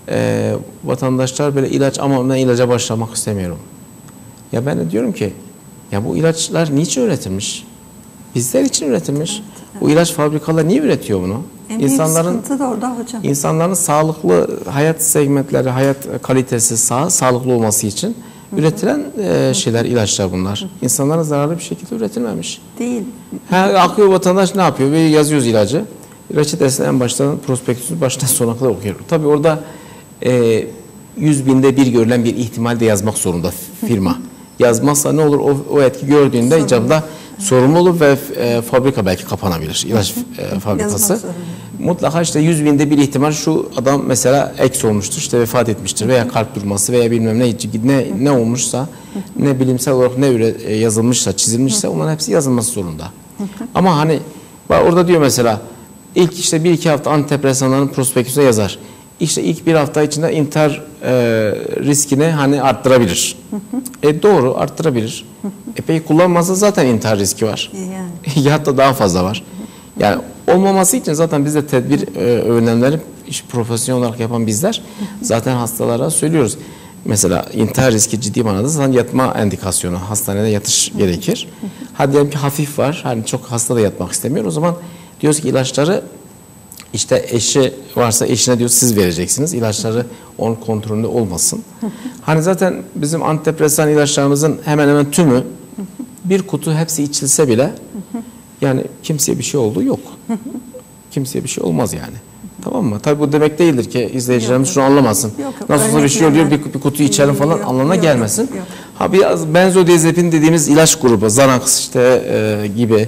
vatandaşlar böyle ilaç ama ben ilaca başlamak istemiyorum. Ya ben de diyorum ki ya bu ilaçlar niçin üretilmiş? Bizler için üretilmiş. Evet, evet. Bu ilaç fabrikaları niye üretiyor bunu? İnsanların da orada hocam. İnsanların sağlıklı hayat segmentleri, hayat kalitesi sağlıklı olması için üretilen şeyler, ilaçlar bunlar. İnsanlara zararlı bir şekilde üretilmemiş. Değil. Akıyor vatandaş ne yapıyor? Böyle yazıyoruz ilacı. Reçetesini en baştan prospektüsünü baştan sona kadar okuyor. Tabii orada 100 binde bir görülen bir ihtimal de yazmak zorunda firma. Yazmazsa ne olur? O etki gördüğünde icabında sorumlu olur ve fabrika belki kapanabilir. İlaç fabrikası. Mutlaka işte 100 binde bir ihtimal şu adam mesela eks olmuştur, işte vefat etmiştir veya kalp durması veya bilmem ne olmuşsa, ne bilimsel olarak ne yazılmışsa, çizilmişse onların hepsi yazılması zorunda. Ama hani orada diyor mesela ilk işte 1-2 hafta antidepresanların prospektüsüne yazar. İşte ilk 1 hafta içinde intihar riskini hani arttırabilir. Doğru, arttırabilir. Peki kullanmazsa zaten intihar riski var. Yani. Ya hatta daha fazla var. Yani olmaması için zaten biz de tedbir önlemleri profesyonel olarak yapan bizler zaten hastalara söylüyoruz. Mesela intihar riski ciddi manada zaten yatma endikasyonu. Hastanede yatış gerekir. Hadi diyelim ki hafif var. Hani çok hasta da yatmak istemiyor. O zaman diyoruz ki ilaçları işte eşi varsa eşine diyor siz vereceksiniz. İlaçları onun kontrolünde olmasın. Hani zaten bizim antidepresan ilaçlarımızın hemen hemen tümü bir kutu hepsi içilse bile yani kimseye bir şey olduğu yok. Kimseye bir şey olmaz yani. Tamam mı? Tabii bu demek değildir ki izleyicilerimiz şunu anlamasın. Nasıl olsa bir şey oluyor bir kutu içelim falan anlamına gelmesin. Ha biraz benzodiazepin dediğimiz ilaç grubu, Xanax işte gibi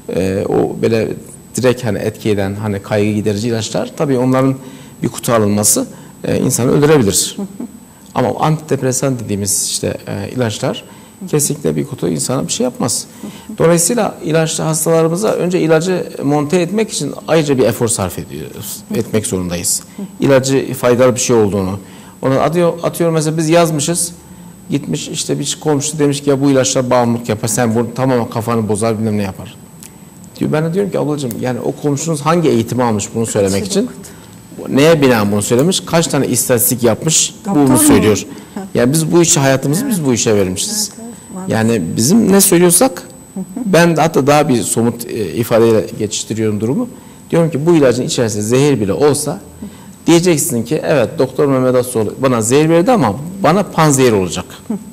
o böyle direkt hani etki eden hani kaygı giderici ilaçlar tabii onların bir kutu alınması insanı öldürebilir. Ama antidepresan dediğimiz işte ilaçlar kesinlikle bir kutu insana bir şey yapmaz. Dolayısıyla ilaçlı hastalarımıza önce ilacı monte etmek için ayrıca bir efor sarf etmek zorundayız. İlacı faydalı bir şey olduğunu. Onu atıyorum mesela biz yazmışız. Gitmiş işte bir komşu demiş ki ya bu ilaçlar bağımlılık yapar. Sen bunu tamamen kafanı bozar bilmem ne yapar. Diyor. Ben de diyorum ki ablacığım yani o komşunuz hangi eğitimi almış bunu söylemek için? Neye binaen bunu söylemiş? Kaç tane istatistik yapmış bunu söylüyor. Yani biz bu işi hayatımızı biz bu işe vermişiz. Yani bizim ne söylüyorsak Ben de hatta daha bir somut ifadeyle geçiştiriyorum durumu. Diyorum ki bu ilacın içerisinde zehir bile olsa diyeceksin ki evet Doktor Mehmet Asoğlu bana zehir verdi ama bana panzehir olacak.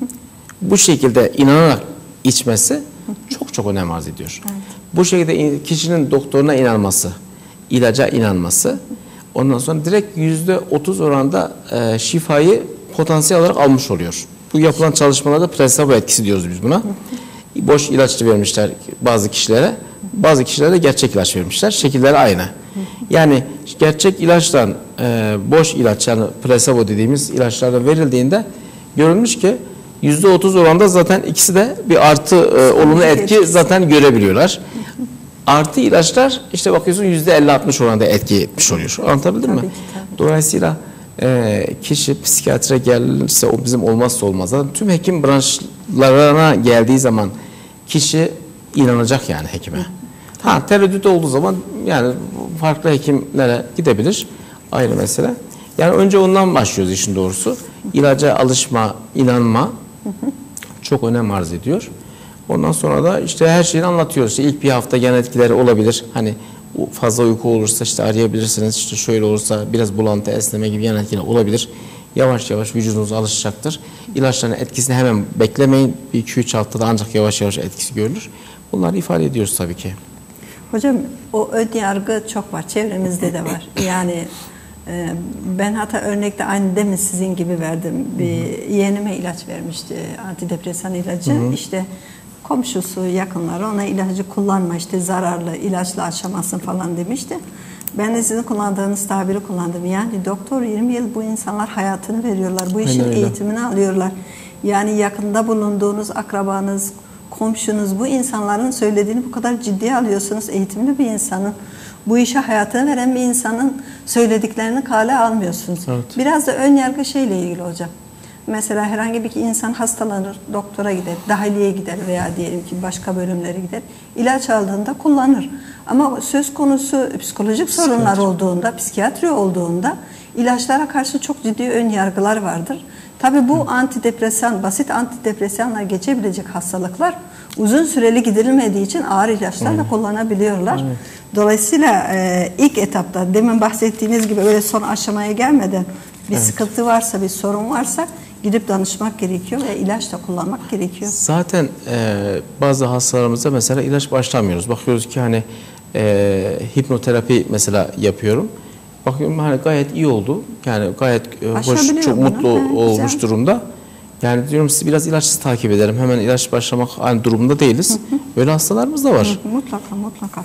Bu şekilde inanarak içmesi çok önem arz ediyor. Evet. Bu şekilde kişinin doktoruna inanması, ilaca inanması, ondan sonra direkt %30 oranda şifayı potansiyel olarak almış oluyor. Bu yapılan çalışmalarda plasebo etkisi diyoruz biz buna. Boş ilaç vermişler bazı kişilere, bazı kişilere de gerçek ilaç vermişler. Şekilleri aynı. Yani gerçek ilaçtan boş ilaç, yani plasebo dediğimiz ilaçlardan verildiğinde görülmüş ki %30 oranda zaten ikisi de bir artı olumlu etki zaten görebiliyorlar. Artı ilaçlar işte bakıyorsun %50-60 oranda etki etmiş oluyor. Anlatabildim mi? Dolayısıyla kişi psikiyatre gelirse o bizim olmazsa olmaz. Tüm hekim branşlarına geldiği zaman kişi inanacak yani hekime. Ha, tereddüt olduğu zaman yani farklı hekimlere gidebilir. Ayrı mesele. Yani önce ondan başlıyoruz işin doğrusu. İlaca alışma, inanma çok önem arz ediyor. Ondan sonra da işte her şeyini anlatıyoruz. İşte ilk bir hafta yan etkileri olabilir. Hani fazla uyku olursa işte arayabilirsiniz. İşte şöyle olursa biraz bulantı, esneme gibi yan etkiler olabilir. Yavaş yavaş vücudunuz alışacaktır. İlaçların etkisini hemen beklemeyin. Bir 2-3 haftada ancak yavaş yavaş etkisi görülür. Bunları ifade ediyoruz tabii ki. Hocam o ön yargı çok var. Çevremizde de var. Yani ben hatta örnekte aynı demin sizin gibi verdim. Bir yeğenime ilaç vermişti. Antidepresan ilacı. İşte komşusu, yakınları ona ilacı kullanma, işte zararlı, ilaçla aşamazsın falan demişti. Ben de sizin kullandığınız tabiri kullandım. Yani doktor 20 yıl bu insanlar hayatını veriyorlar. Bu işin eğitimini alıyorlar. Yani yakında bulunduğunuz akrabanız, komşunuz, bu insanların söylediğini bu kadar ciddiye alıyorsunuz. Eğitimli bir insanın, bu işe hayatını veren bir insanın söylediklerini kale almıyorsunuz. Evet. Biraz da ön yargı şeyle ilgili hocam. Mesela herhangi bir insan hastalanır, doktora gider, dahiliye gider veya diyelim ki başka bölümlere gider. İlaç aldığında kullanır. Ama söz konusu psikolojik sorunlar olduğunda, psikiyatri olduğunda ilaçlara karşı çok ciddi ön yargılar vardır. Tabii bu antidepresan, basit antidepresanla geçebilecek hastalıklar uzun süreli giderilmediği için ağır ilaçlar da kullanabiliyorlar. Evet. Dolayısıyla ilk etapta demin bahsettiğiniz gibi öyle son aşamaya gelmeden bir sıkıntı varsa, bir sorun varsa gidip danışmak gerekiyor ve ilaç da kullanmak gerekiyor. Zaten bazı hastalarımızda mesela ilaç başlamıyoruz. Bakıyoruz ki hani hipnoterapi mesela yapıyorum. Bakıyorum hani gayet iyi oldu. Yani gayet hoş, çok mutlu olmuş güzel durumda. Yani diyorum sizi biraz ilaçsız takip ederim. Hemen ilaç başlamak aynı durumda değiliz. Böyle hastalarımız da var. Mutlaka.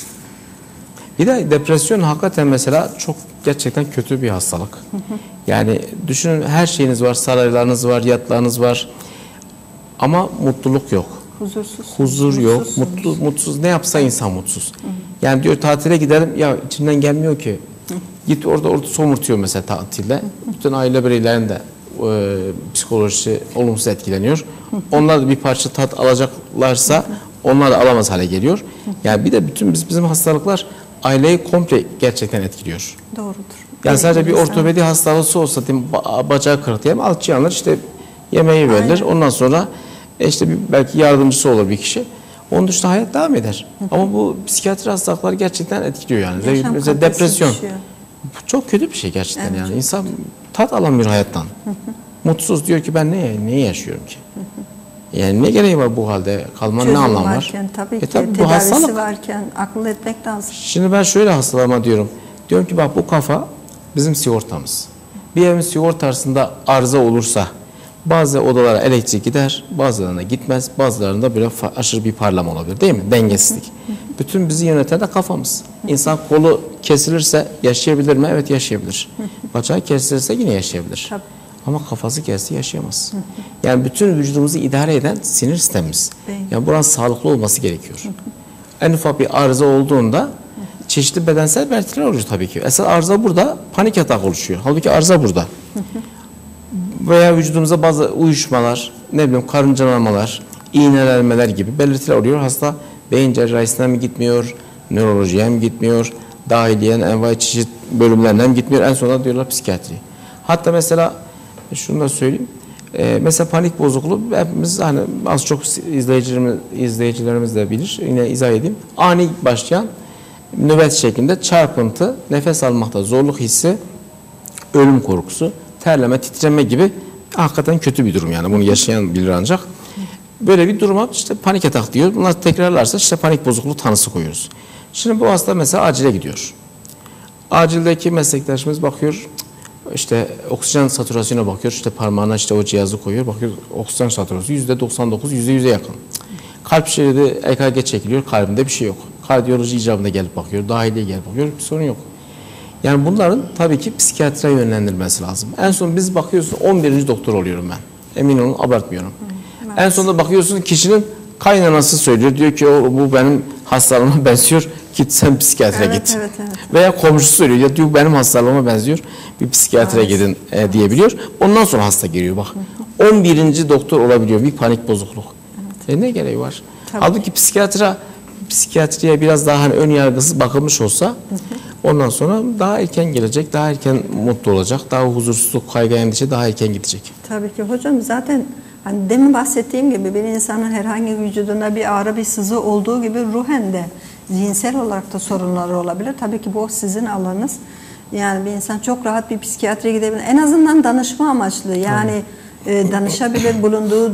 Bir de depresyon hakikaten mesela çok gerçekten kötü bir hastalık. Yani düşünün her şeyiniz var, saraylarınız var, yatlarınız var. Ama mutluluk yok. Huzur yok. Mutsuz. Ne yapsa insan mutsuz. Yani diyor tatile gidelim, ya içinden gelmiyor ki. Git orada somurtuyor mesela tatilde. Bütün aile bireylerinin de psikolojisi olumsuz etkileniyor. Onlar da bir parça tat alacaklarsa onlar da alamaz hale geliyor. Yani bir de bütün bizim hastalıklar aileyi komple gerçekten etkiliyor. Doğrudur. Yani sadece bir ortopedi hastalığı olsa bacağı kırık diyelim, alçı alır, işte yemeği verilir. Ondan sonra işte belki yardımcısı olur bir kişi. Onun dışında hayat devam eder. Ama bu psikiyatri hastalıkları gerçekten etkiliyor yani. Mesela depresyon. Çok kötü bir şey gerçekten yani. İnsan tat alamıyor hayattan. Mutsuz, diyor ki ben ne yaşıyorum ki? Yani ne gereği var bu halde kalmanın, ne anlamı var? Tabii ki tedavisi hastalık varken akıl etmek lazım. Şimdi ben şöyle hastalarıma diyorum. Diyorum ki bak bu kafa bizim sigortamız. Bir evin sigortasında arıza olursa bazı odalara elektrik gider, bazılarına gitmez, bazılarında böyle aşırı bir parlama olabilir, değil mi? Dengesizlik. Bütün bizi yöneten de kafamız. İnsan kolu kesilirse yaşayabilir mi? Evet, yaşayabilir. Bacağı kesilirse yine yaşayabilir. Tabii. Ama kafası kesse yaşayamaz. Yani bütün vücudumuzu idare eden sinir sistemimiz. Yani buranın sağlıklı olması gerekiyor. En ufak bir arıza olduğunda çeşitli bedensel belirtiler oluşuyor tabii ki. Esas arıza burada, panik atak oluşuyor. Halbuki arıza burada. Veya vücudumuza bazı uyuşmalar, ne bileyim karıncalamalar, iğnelenmeler gibi belirtiler oluyor. Hasta beyin cerrahisine mi gitmiyor, nörolojiye mi gitmiyor, dahiliyenin envai çeşit bölümlerine mi gitmiyor, en sonunda diyorlar psikiyatri. Hatta mesela şunu da söyleyeyim, Mesela panik bozukluğu hepimiz hani az çok izleyicilerimiz de bilir. Yine izah edeyim. Ani başlayan nöbet şeklinde çarpıntı, nefes almakta zorluk hissi, ölüm korkusu, terleme, titreme gibi hakikaten kötü bir durum yani. Bunu yaşayan bilir ancak. Böyle bir duruma işte panik atak diyor. Bunlar tekrarlarsa işte panik bozukluğu tanısı koyuyoruz. Şimdi bu hasta mesela acile gidiyor. Acildeki meslektaşımız bakıyor. İşte oksijen satürasyona bakıyor. İşte parmağına işte o cihazı koyuyor. Bakıyor oksijen satürasyonu %99, %100'e yakın. Kalp şeridi EKG çekiliyor. Kalbinde bir şey yok. Kardiyoloji icabında gelip bakıyor. Dahiliye gelip bakıyor. Bir sorun yok. Yani bunların tabii ki psikiyatriye yönlendirilmesi lazım. En son biz bakıyorsun 11. doktor oluyorum ben. Emin olun abartmıyorum. Evet. En sonunda bakıyorsun kişinin kaynanası söylüyor. Diyor ki bu benim hastalığıma benziyor. Git sen psikiyatre git. Evet. Veya komşusu söylüyor. Ya diyor benim hastalığıma benziyor. Bir psikiyatre gidin diyebiliyor. Ondan sonra hasta geliyor bak. 11. doktor olabiliyor bir panik bozukluk. Evet. Ne gereği var? Tabii. Halbuki psikiyatriye biraz daha hani ön yargısız bakılmış olsa ondan sonra daha erken gelecek, daha erken mutlu olacak, daha huzursuzluk, kaygı, endişe daha erken gidecek. Tabii ki hocam zaten hani demin bahsettiğim gibi bir insanın herhangi vücudunda bir ağrı, bir sızı olduğu gibi ruhen de zihinsel olarak da sorunları olabilir. Tabii ki bu sizin alanınız. Yani bir insan çok rahat bir psikiyatriye gidebilir. En azından danışma amaçlı yani danışabilir, bulunduğu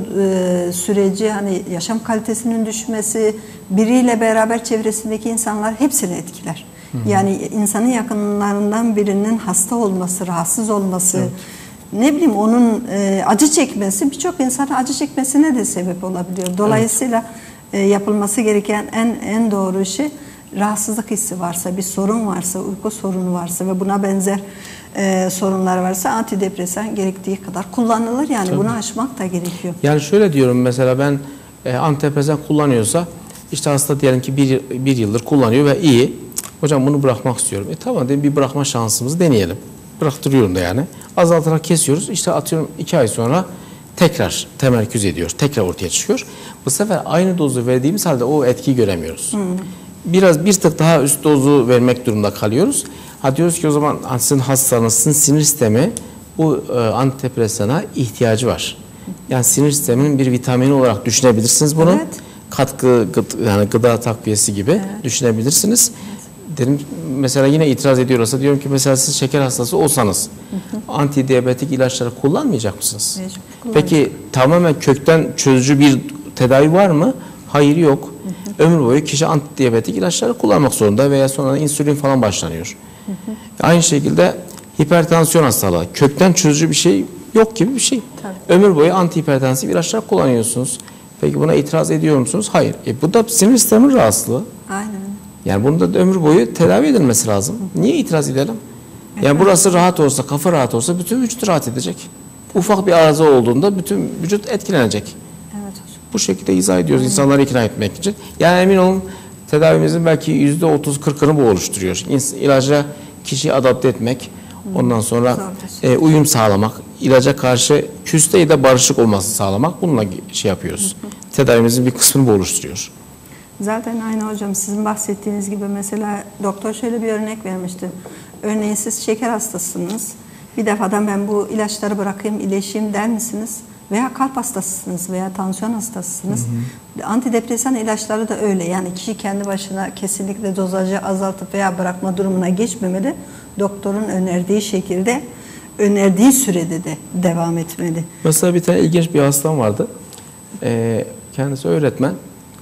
süreci hani yaşam kalitesinin düşmesi, biriyle beraber çevresindeki insanlar hepsini etkiler. Yani insanın yakınlarından birinin hasta olması, rahatsız olması, ne bileyim onun acı çekmesi birçok insana acı çekmesine de sebep olabiliyor. Dolayısıyla yapılması gereken en doğru şey rahatsızlık hissi varsa, bir sorun varsa, uyku sorunu varsa ve buna benzer sorunlar varsa antidepresan gerektiği kadar kullanılır. Yani tabii. Bunu aşmak da gerekiyor. Yani şöyle diyorum mesela ben antidepresan kullanıyorsa işte hasta diyelim ki bir yıldır kullanıyor ve iyi. Hocam bunu bırakmak istiyorum. Tamam dedim bir bırakma şansımızı deneyelim. Bıraktırıyorum da yani. Azaltarak kesiyoruz. İşte atıyorum 2 ay sonra tekrar temerküz ediyor. Tekrar ortaya çıkıyor. Bu sefer aynı dozu verdiğimiz halde o etkiyi göremiyoruz. Bir tık daha üst dozu vermek durumunda kalıyoruz. Diyoruz ki o zaman sizin hastanızın sinir sistemi bu antidepresana ihtiyacı var. Yani sinir sisteminin bir vitamini olarak düşünebilirsiniz bunu. Evet. Katkı yani gıda takviyesi gibi düşünebilirsiniz. Dedim mesela yine itiraz ediyorsa diyorum ki mesela siz şeker hastası olsanız antidiyabetik ilaçları kullanmayacak mısınız? Peki tamamen kökten çözücü bir tedavi var mı? Hayır yok. Ömür boyu kişi antidiyabetik ilaçları kullanmak zorunda veya sonra insülin falan başlanıyor. Aynı şekilde hipertansiyon hastalığı kökten çözücü bir şey yok gibi bir şey. Tabii. Ömür boyu antihipertansif ilaçlar kullanıyorsunuz. Peki buna itiraz ediyor musunuz? Hayır. Bu da sinir sistemi rahatsızlığı. Aynen. Yani bunda da ömür boyu tedavi edilmesi lazım. Niye itiraz edelim? Yani burası rahat olsa, kafa rahat olsa bütün vücut rahat edecek. Ufak bir arıza olduğunda bütün vücut etkilenecek. Evet hocam. Bu şekilde izah ediyoruz insanları ikna etmek için. Yani emin olun tedavimizin belki %30-40'ını bu oluşturuyor. İlaca kişiyi adapte etmek, ondan sonra uyum sağlamak, ilaca karşı küste de barışık olmasını sağlamak. Bununla şey yapıyoruz. Tedavimizin bir kısmını bu oluşturuyor. Zaten aynı hocam sizin bahsettiğiniz gibi mesela doktor şöyle bir örnek vermişti. Örneğin siz şeker hastasısınız. Bir defadan ben bu ilaçları bırakayım, iyileşeyim der misiniz? Veya kalp hastasısınız veya tansiyon hastasısınız. Antidepresan ilaçları da öyle. Yani kişi kendi başına kesinlikle dozajı azaltıp veya bırakma durumuna geçmemeli. Doktorun önerdiği şekilde, önerdiği sürede de devam etmeli. Mesela bir tane ilginç bir hastam vardı. Kendisi öğretmen.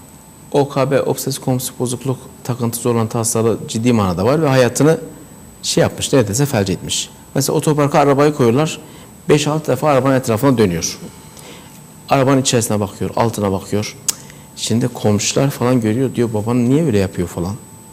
OKB, obsesif kompulsif bozukluk takıntısı olan hastalığı ciddi manada var ve hayatını şey yapmış, neredeyse felç etmiş. Mesela otoparka arabayı koyuyorlar, 5-6 defa arabanın etrafına dönüyor. Arabanın içerisine bakıyor, altına bakıyor. Şimdi komşular falan görüyor, diyor baban niye öyle yapıyor falan.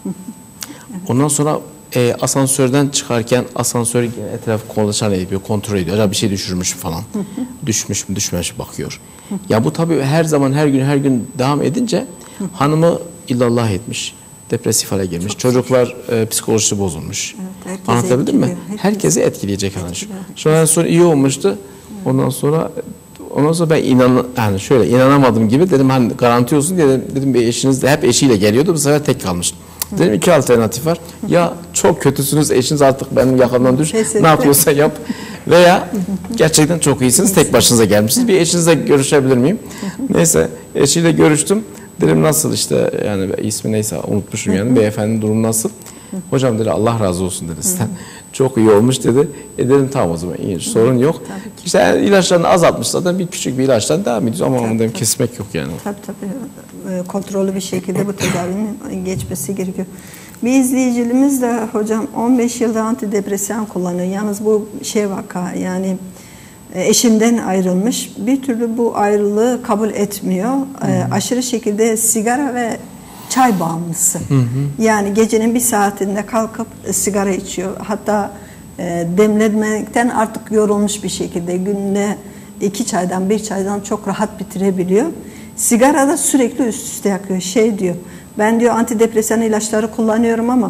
Ondan sonra asansörden çıkarken asansör etrafı kontrol ediyor. Acaba bir şey düşürmüş falan. Düşmüş mü düşmemiş mi bakıyor. Ya bu tabii her zaman her gün devam edince hanımı illallah etmiş. Depresif hale girmiş. Çok çocuklar psikolojisi bozulmuş. Evet, anlatabildim mi? Herkesi etkileyecek. Şu an sonra iyi olmuştu. Ondan sonra ben inanamadım gibi dedim hani garanti olsun diye dedim bir eşiniz de hep eşiyle geliyordu. Bu sefer tek kalmış. Dedim 2 alternatif var. Ya çok kötüsünüz eşiniz artık benim yakamdan düş. Ne yapıyorsa yap. Veya gerçekten çok iyisiniz, tek başınıza gelmişsiniz. Bir eşinizle görüşebilir miyim? Neyse, eşiyle görüştüm. Dedim nasıl işte, yani ismi neyse unutmuşum yani, beyefendinin durumu nasıl? Hocam dedi Allah razı olsun dedi sizden. Çok iyi olmuş dedi. Dedim tamam o zaman iyi, sorun yok. İşte yani ilaçlarını azaltmış zaten, bir küçük bir ilaçtan devam ediyoruz ama onu dedim kesmek yok yani. Tabii. Kontrollü bir şekilde bu tedavinin geçmesi gerekiyor. Bir izleyicimiz de hocam 15 yılda antidepresan kullanıyor. Yalnız bu vaka yani eşinden ayrılmış. Bir türlü bu ayrılığı kabul etmiyor. Aşırı şekilde sigara ve çay bağımlısı. Yani gecenin bir saatinde kalkıp sigara içiyor. Hatta demlemekten artık yorulmuş bir şekilde günde 2 çaydan 1 çaydan çok rahat bitirebiliyor. Sigara da sürekli üst üste yakıyor. Diyor, ben diyor antidepresan ilaçları kullanıyorum ama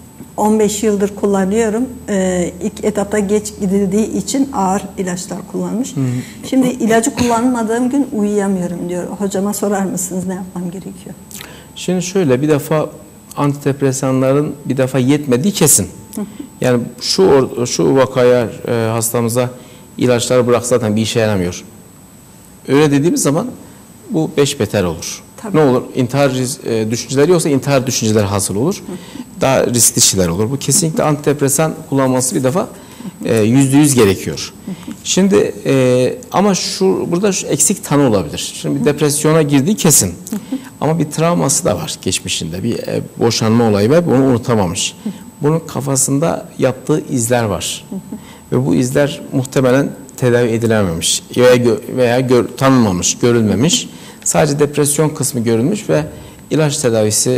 15 yıldır kullanıyorum. İlk etapta geç gidildiği için ağır ilaçlar kullanmış. Şimdi ilacı kullanmadığım gün uyuyamıyorum diyor. Hocama sorar mısınız ne yapmam gerekiyor? Şimdi şöyle, bir defa antidepresanların bir defa yetmediği kesin. Yani şu vakaya hastamıza ilaçları bırak zaten bir işe yaramıyor. Öyle dediğimiz zaman bu 5 beter olur. Tabii. Ne olur? İntihar düşünceleri yoksa intihar düşünceleri hasıl olur. Daha riskli şeyler olur. Bu kesinlikle antidepresan kullanması bir defa %100 gerekiyor. Şimdi ama burada eksik tanı olabilir. Şimdi depresyona girdiği kesin. Ama bir travması da var geçmişinde. Bir boşanma olayı var. Bunu unutamamış. Bunun kafasında yaptığı izler var. Ve bu izler muhtemelen tedavi edilememiş veya tanınmamış, görülmemiş. Sadece depresyon kısmı görülmüş ve ilaç tedavisi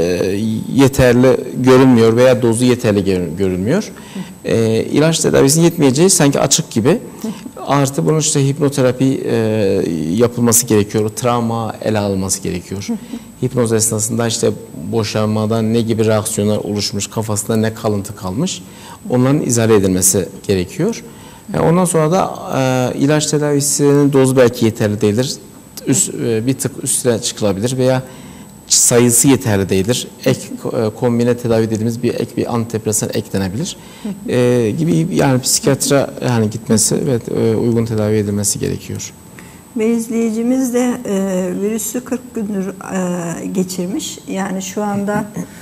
yeterli görünmüyor veya dozu yeterli görünmüyor. İlaç tedavisinin yetmeyeceği sanki açık gibi. Artı bunun işte hipnoterapi yapılması gerekiyor. Travma ele alınması gerekiyor. Hipnoz esnasında işte boşanmadan ne gibi reaksiyonlar oluşmuş, kafasında ne kalıntı kalmış, onların izale edilmesi gerekiyor. Ondan sonra da ilaç tedavisinin dozu belki yeterli değildir. Bir tık üstüne çıkılabilir veya sayısı yeterli değildir. Ek kombine tedavi dediğimiz bir antidepresan eklenebilir. Gibi yani psikiyatra yani gitmesi ve uygun tedavi edilmesi gerekiyor. Ve izleyicimiz de virüsü 40 gündür geçirmiş. Yani şu anda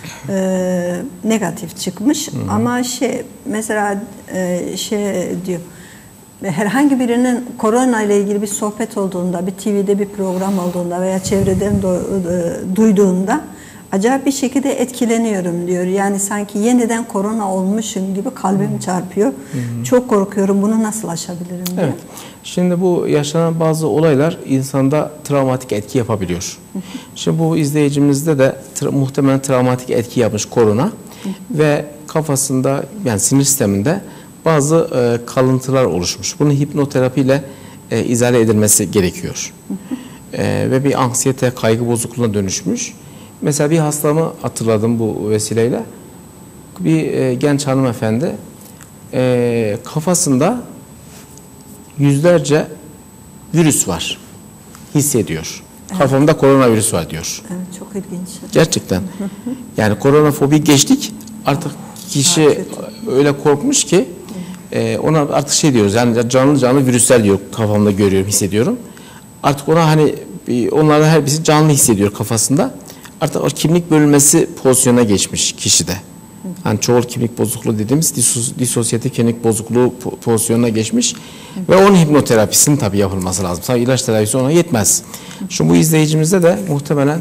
negatif çıkmış. Ama mesela diyor, herhangi birinin korona ile ilgili bir sohbet olduğunda, bir TV'de bir program olduğunda veya çevreden duyduğunda acayip bir şekilde etkileniyorum diyor. Yani sanki yeniden korona olmuşum gibi kalbim çarpıyor. Çok korkuyorum, bunu nasıl aşabilirim diyor. Evet. Şimdi bu yaşanan bazı olaylar insanda travmatik etki yapabiliyor. Şimdi bu izleyicimizde de muhtemelen travmatik etki yapmış korona ve kafasında yani sinir sisteminde bazı kalıntılar oluşmuş. Bunun hipnoterapiyle izale edilmesi gerekiyor. Ve bir anksiyete, kaygı bozukluğuna dönüşmüş. Mesela bir hastamı hatırladım bu vesileyle. Bir genç hanımefendi kafasında yüzlerce virüs var. Hissediyor. Evet. Kafamda koronavirüs var diyor. Evet, çok ilginç. Gerçekten. Yani koronafobi geçtik. Artık kişi öyle korkmuş ki ona artık diyoruz yani canlı virüsler diyor kafamda görüyorum, hissediyorum. Artık ona hani onlardan her birisi canlı hissediyor kafasında. Artık o kimlik bölünmesi pozisyonuna geçmiş kişide. Yani çoğul kimlik bozukluğu dediğimiz disosyatif kimlik bozukluğu pozisyonuna geçmiş. Ve onun hipnoterapisinin tabii yapılması lazım. Sadece ilaç tedavisi ona yetmez. Şu bu izleyicimizde de muhtemelen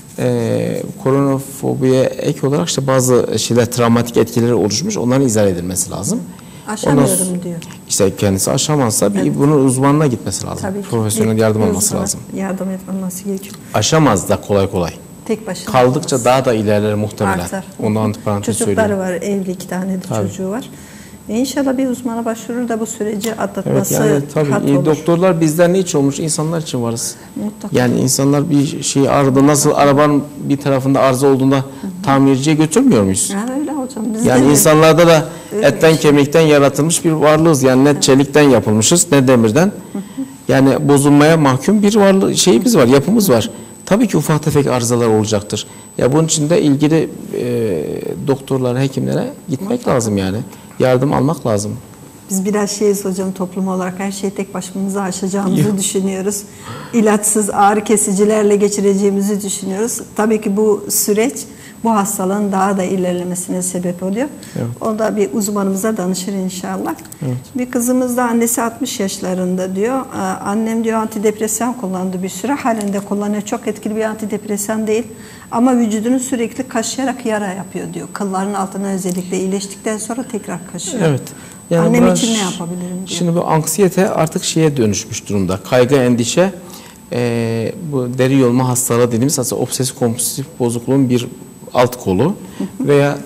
koronafobiye ek olarak işte bazı travmatik etkileri oluşmuş. Onların izah edilmesi lazım. Aşamıyorum diyor. İşte kendisi aşamazsa bunun uzmanına gitmesi lazım. Tabii ki. Profesyonel yardım alması lazım. Yardım etmesi gerekiyor. Aşamaz da kolay. Tek başına kaldıkça olmaz. daha da ilerler muhtemelen. Artar. Onu antiparantez söyleyeyim. Çocukları var, evli 2 tane de çocuğu var. İnşallah bir uzmana başvurur da bu süreci atlatması tabii doktorlar bizden ne için olmuş? İnsanlar için varız. Mutlaka. Yani insanlar bir şey arada nasıl arabanın bir tarafında arıza olduğunda tamirciye götürmüyor muyuz? Yani öyle hocam. Yani insanlarda da etten kemikten yaratılmış bir varlığız. Yani ne çelikten yapılmışız ne demirden. Yani bozulmaya mahkum bir şeyimiz var, yapımız var. Tabii ki ufak tefek arızalar olacaktır. Ya bunun için de ilgili doktorlara, hekimlere gitmek lazım yani. Yardım almak lazım. Biz biraz şeyiz hocam, toplum olarak her şeyi tek başımıza aşacağımızı düşünüyoruz. İlaçsız ağrı kesicilerle geçireceğimizi düşünüyoruz. Tabii ki bu süreç bu hastalığın daha da ilerlemesine sebep oluyor. Evet. O da bir uzmanımıza danışır inşallah. Evet. Bir kızımız da annesi 60 yaşlarında diyor. Annem diyor antidepresan kullandı bir süre. Halen de kullanıyor. Çok etkili bir antidepresan değil. Ama vücudunu sürekli kaşıyarak yara yapıyor diyor. Kılların altına özellikle iyileştikten sonra tekrar kaşıyor. Evet. Yani annem için ne yapabilirim diyor. Şimdi bu anksiyete artık şeye dönüşmüş durumda. Kaygı, endişe, bu deri yolma hastalığı dediğimiz aslında obsesif kompulsif bozukluğun bir alt kolu veya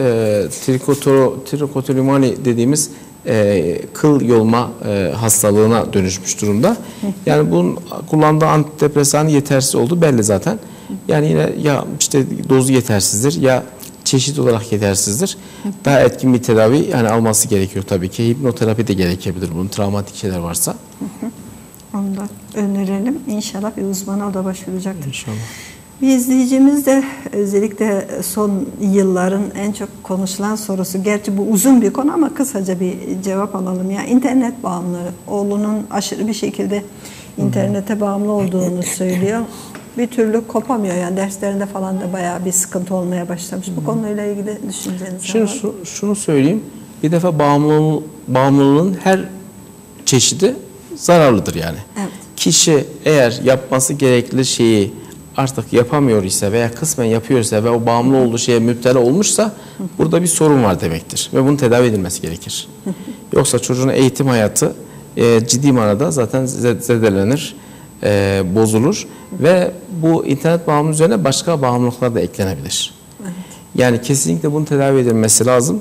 trikotolimani dediğimiz kıl yolma hastalığına dönüşmüş durumda. Yani bunun kullandığı antidepresan yetersiz oldu belli zaten. Yani yine ya işte dozu yetersizdir ya çeşit olarak yetersizdir. Daha etkin bir tedavi yani alması gerekiyor tabii ki. Hipnoterapi de gerekebilir bunun travmatik şeyler varsa. Onu da önerelim. İnşallah bir uzmana o da başvuracaktır. İnşallah. Bir izleyicimiz de özellikle son yılların en çok konuşulan sorusu, gerçi bu uzun bir konu ama kısaca bir cevap alalım. Yani internet bağımlı, oğlunun aşırı bir şekilde internete bağımlı olduğunu söylüyor. Bir türlü kopamıyor yani derslerinde falan da bayağı bir sıkıntı olmaya başlamış. Bu konuyla ilgili düşünceniz Şimdi var mı? şunu söyleyeyim. Bir defa bağımlılığın her çeşidi zararlıdır yani. Evet. Kişi eğer yapması gerekli şeyi artık yapamıyor ise veya kısmen yapıyorsa ve o bağımlı olduğu şeye müptela olmuşsa burada bir sorun var demektir. Ve bunun tedavi edilmesi gerekir. Yoksa çocuğun eğitim hayatı ciddi manada zaten zedelenir, bozulur ve bu internet bağımlılığı üzerine başka bağımlılıklar da eklenebilir. Evet. Yani kesinlikle bunun tedavi edilmesi lazım.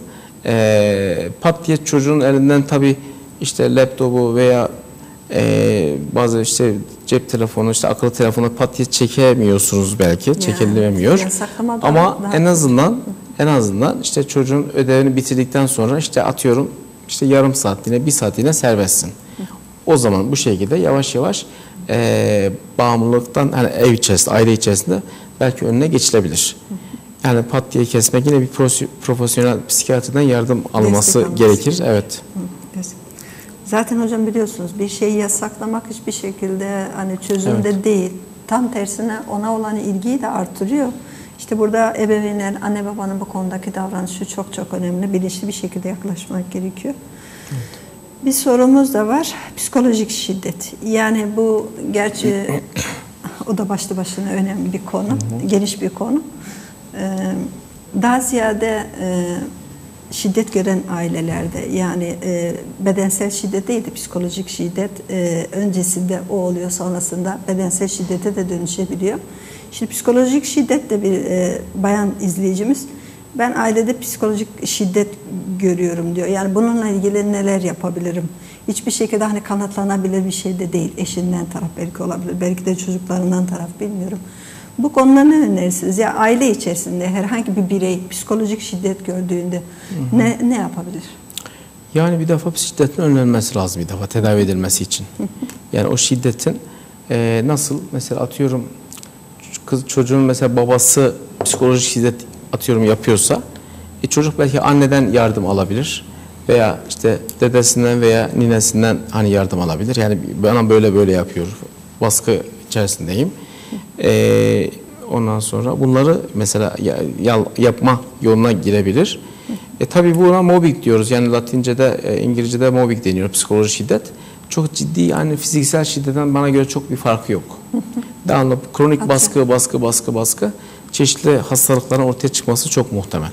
Pat diye çocuğun elinden tabii işte laptopu veya bazı işte cep telefonu, işte akıllı telefonu pat diye çekemiyorsunuz belki, çekilemiyor. Ama en azından işte çocuğun ödevini bitirdikten sonra işte atıyorum işte yarım saatliğine, bir saatliğine serbestsin. O zaman bu şekilde yavaş yavaş bağımlılıktan hani ev içerisinde, aile içerisinde belki önüne geçilebilir. Yani pat diye kesmek yine bir profesyonel psikiyatriden yardım alınması gerekir. Evet. Zaten hocam biliyorsunuz bir şeyi yasaklamak hiçbir şekilde hani çözümde değil. Tam tersine ona olan ilgiyi de artırıyor. İşte burada ebeveynler, anne babanın bu konudaki davranışı çok çok önemli. Bilinçli bir şekilde yaklaşmak gerekiyor. Evet. Bir sorumuz da var. Psikolojik şiddet. Yani bu gerçi o da başlı başına önemli bir konu. Geniş bir konu. Daha ziyade şiddet gören ailelerde yani bedensel şiddet değil de psikolojik şiddet öncesinde o oluyor, sonrasında bedensel şiddete de dönüşebiliyor. Şimdi psikolojik şiddet de bir bayan izleyicimiz, ben ailede psikolojik şiddet görüyorum diyor. Yani bununla ilgili neler yapabilirim? Hiçbir şekilde hani kanıtlanabilir bir şey de değil. Eşinden taraf belki olabilir, belki de çocuklarından taraf, bilmiyorum. Bu konuda ne önerirsiniz? Ya aile içerisinde herhangi bir birey psikolojik şiddet gördüğünde ne yapabilir? Yani bir defa şiddetin önlenmesi lazım, bir defa tedavi edilmesi için. Yani o şiddetin nasıl mesela atıyorum çocuğun mesela babası psikolojik şiddet atıyorum yapıyorsa çocuk belki anneden yardım alabilir veya işte dedesinden veya ninesinden hani yardım alabilir. Yani bana böyle yapıyor, baskı içerisindeyim. Ondan sonra bunları mesela yapma yoluna girebilir. Tabii buna mobbing diyoruz. Yani Latince'de, İngilizce'de mobbing deniyor, psikolojik şiddet. Çok ciddi yani fiziksel şiddetten bana göre çok bir farkı yok. Devamlı kronik baskı çeşitli hastalıkların ortaya çıkması çok muhtemel.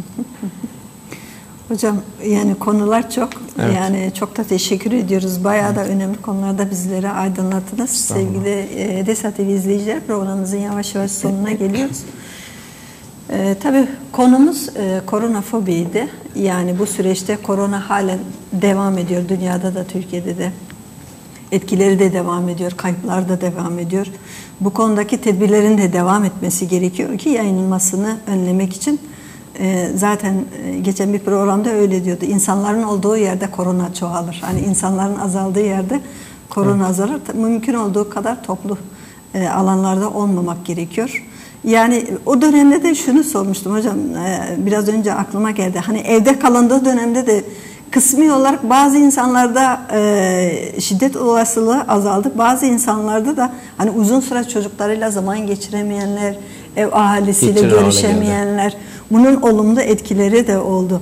Hocam yani konular çok. Evet. Yani çok da teşekkür ediyoruz. Bayağı da önemli konularda bizlere aydınlattınız. Sevgili DESA TV izleyiciler, programımızın yavaş yavaş sonuna geliyoruz. Tabii konumuz koronafobiydi. Yani bu süreçte korona halen devam ediyor. Dünyada da Türkiye'de de. Etkileri de devam ediyor. Kayıplar da devam ediyor. Bu konudaki tedbirlerin de devam etmesi gerekiyor ki yayılmasını önlemek için. Zaten geçen bir programda öyle diyordu. İnsanların olduğu yerde korona çoğalır. Hani insanların azaldığı yerde korona azalır. Mümkün olduğu kadar toplu alanlarda olmamak gerekiyor. Yani o dönemde de şunu sormuştum hocam. Biraz önce aklıma geldi. Hani evde kalındığı dönemde de kısmi olarak bazı insanlarda şiddet olasılığı azaldı. Bazı insanlarda da hani uzun süre çocuklarıyla zaman geçiremeyenler, ev ahalisiyle görüşemeyenler, bunun olumlu etkileri de oldu.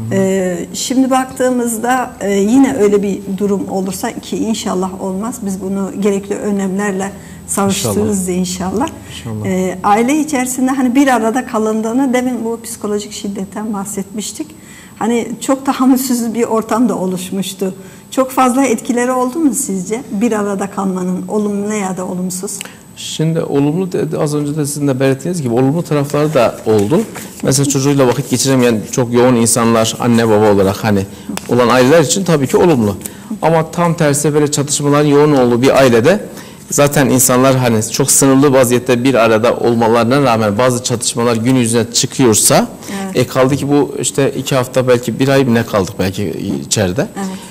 Şimdi baktığımızda yine öyle bir durum olursa, ki inşallah olmaz, biz bunu gerekli önlemlerle savuştururuz inşallah. Aile içerisinde hani bir arada kalındığını, demin bu psikolojik şiddetten bahsetmiştik. Hani çok tahammülsüz bir ortam da oluşmuştu. Çok fazla etkileri oldu mu sizce bir arada kalmanın, olumlu ya da olumsuz? Şimdi olumlu az önce de sizin de belirttiğiniz gibi olumlu tarafları da oldu. Mesela çocuğuyla vakit geçiremeyen çok yoğun insanlar, anne baba olarak hani olan aileler için tabii ki olumlu. Ama tam tersi böyle çatışmaların yoğun olduğu bir ailede zaten insanlar hani çok sınırlı vaziyette bir arada olmalarına rağmen bazı çatışmalar gün yüzüne çıkıyorsa, kaldı ki bu işte 2 hafta belki 1 ay ne kaldık belki içeride.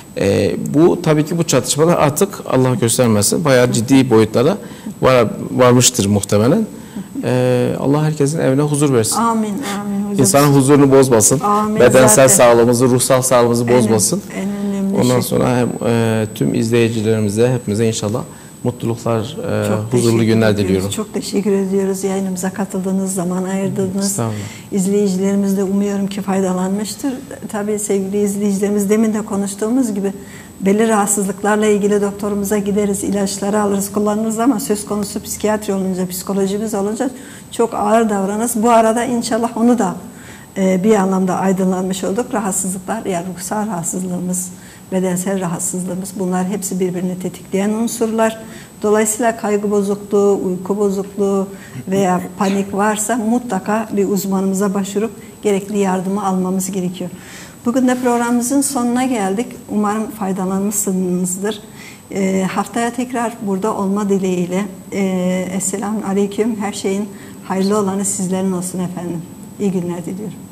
Bu tabii ki bu çatışmalar artık Allah göstermesin bayağı ciddi boyutlara varmıştır muhtemelen. Allah herkesin evine huzur versin. Amin, amin hocam. İnsanın huzurunu bozmasın. Amin, bedensel zaten sağlığımızı, ruhsal sağlığımızı bozmasın. En önemli Ondan şey. sonra hem tüm izleyicilerimize, hepimize inşallah mutluluklar, huzurlu günler diliyorum. Çok teşekkür ediyoruz yayınımıza katıldığınız, zaman ayırdığınız. İzleyicilerimiz de umuyorum ki faydalanmıştır. Tabii sevgili izleyicilerimiz, demin de konuştuğumuz gibi belli rahatsızlıklarla ilgili doktorumuza gideriz, ilaçları alırız, kullanırız ama söz konusu psikiyatri olunca, psikolojimiz olunca çok ağır davranırız. Bu arada inşallah onu da bir anlamda aydınlanmış olduk. Rahatsızlıklar, yani ruhsal rahatsızlığımız, bedensel rahatsızlığımız, bunlar hepsi birbirini tetikleyen unsurlar. Dolayısıyla kaygı bozukluğu, uyku bozukluğu veya panik varsa mutlaka bir uzmanımıza başvurup gerekli yardımı almamız gerekiyor. Bugün de programımızın sonuna geldik. Umarım faydalanmışsınızdır. Haftaya tekrar burada olma dileğiyle. Esselamun Aleyküm. Her şeyin hayırlı olanı sizlerin olsun efendim. İyi günler diliyorum.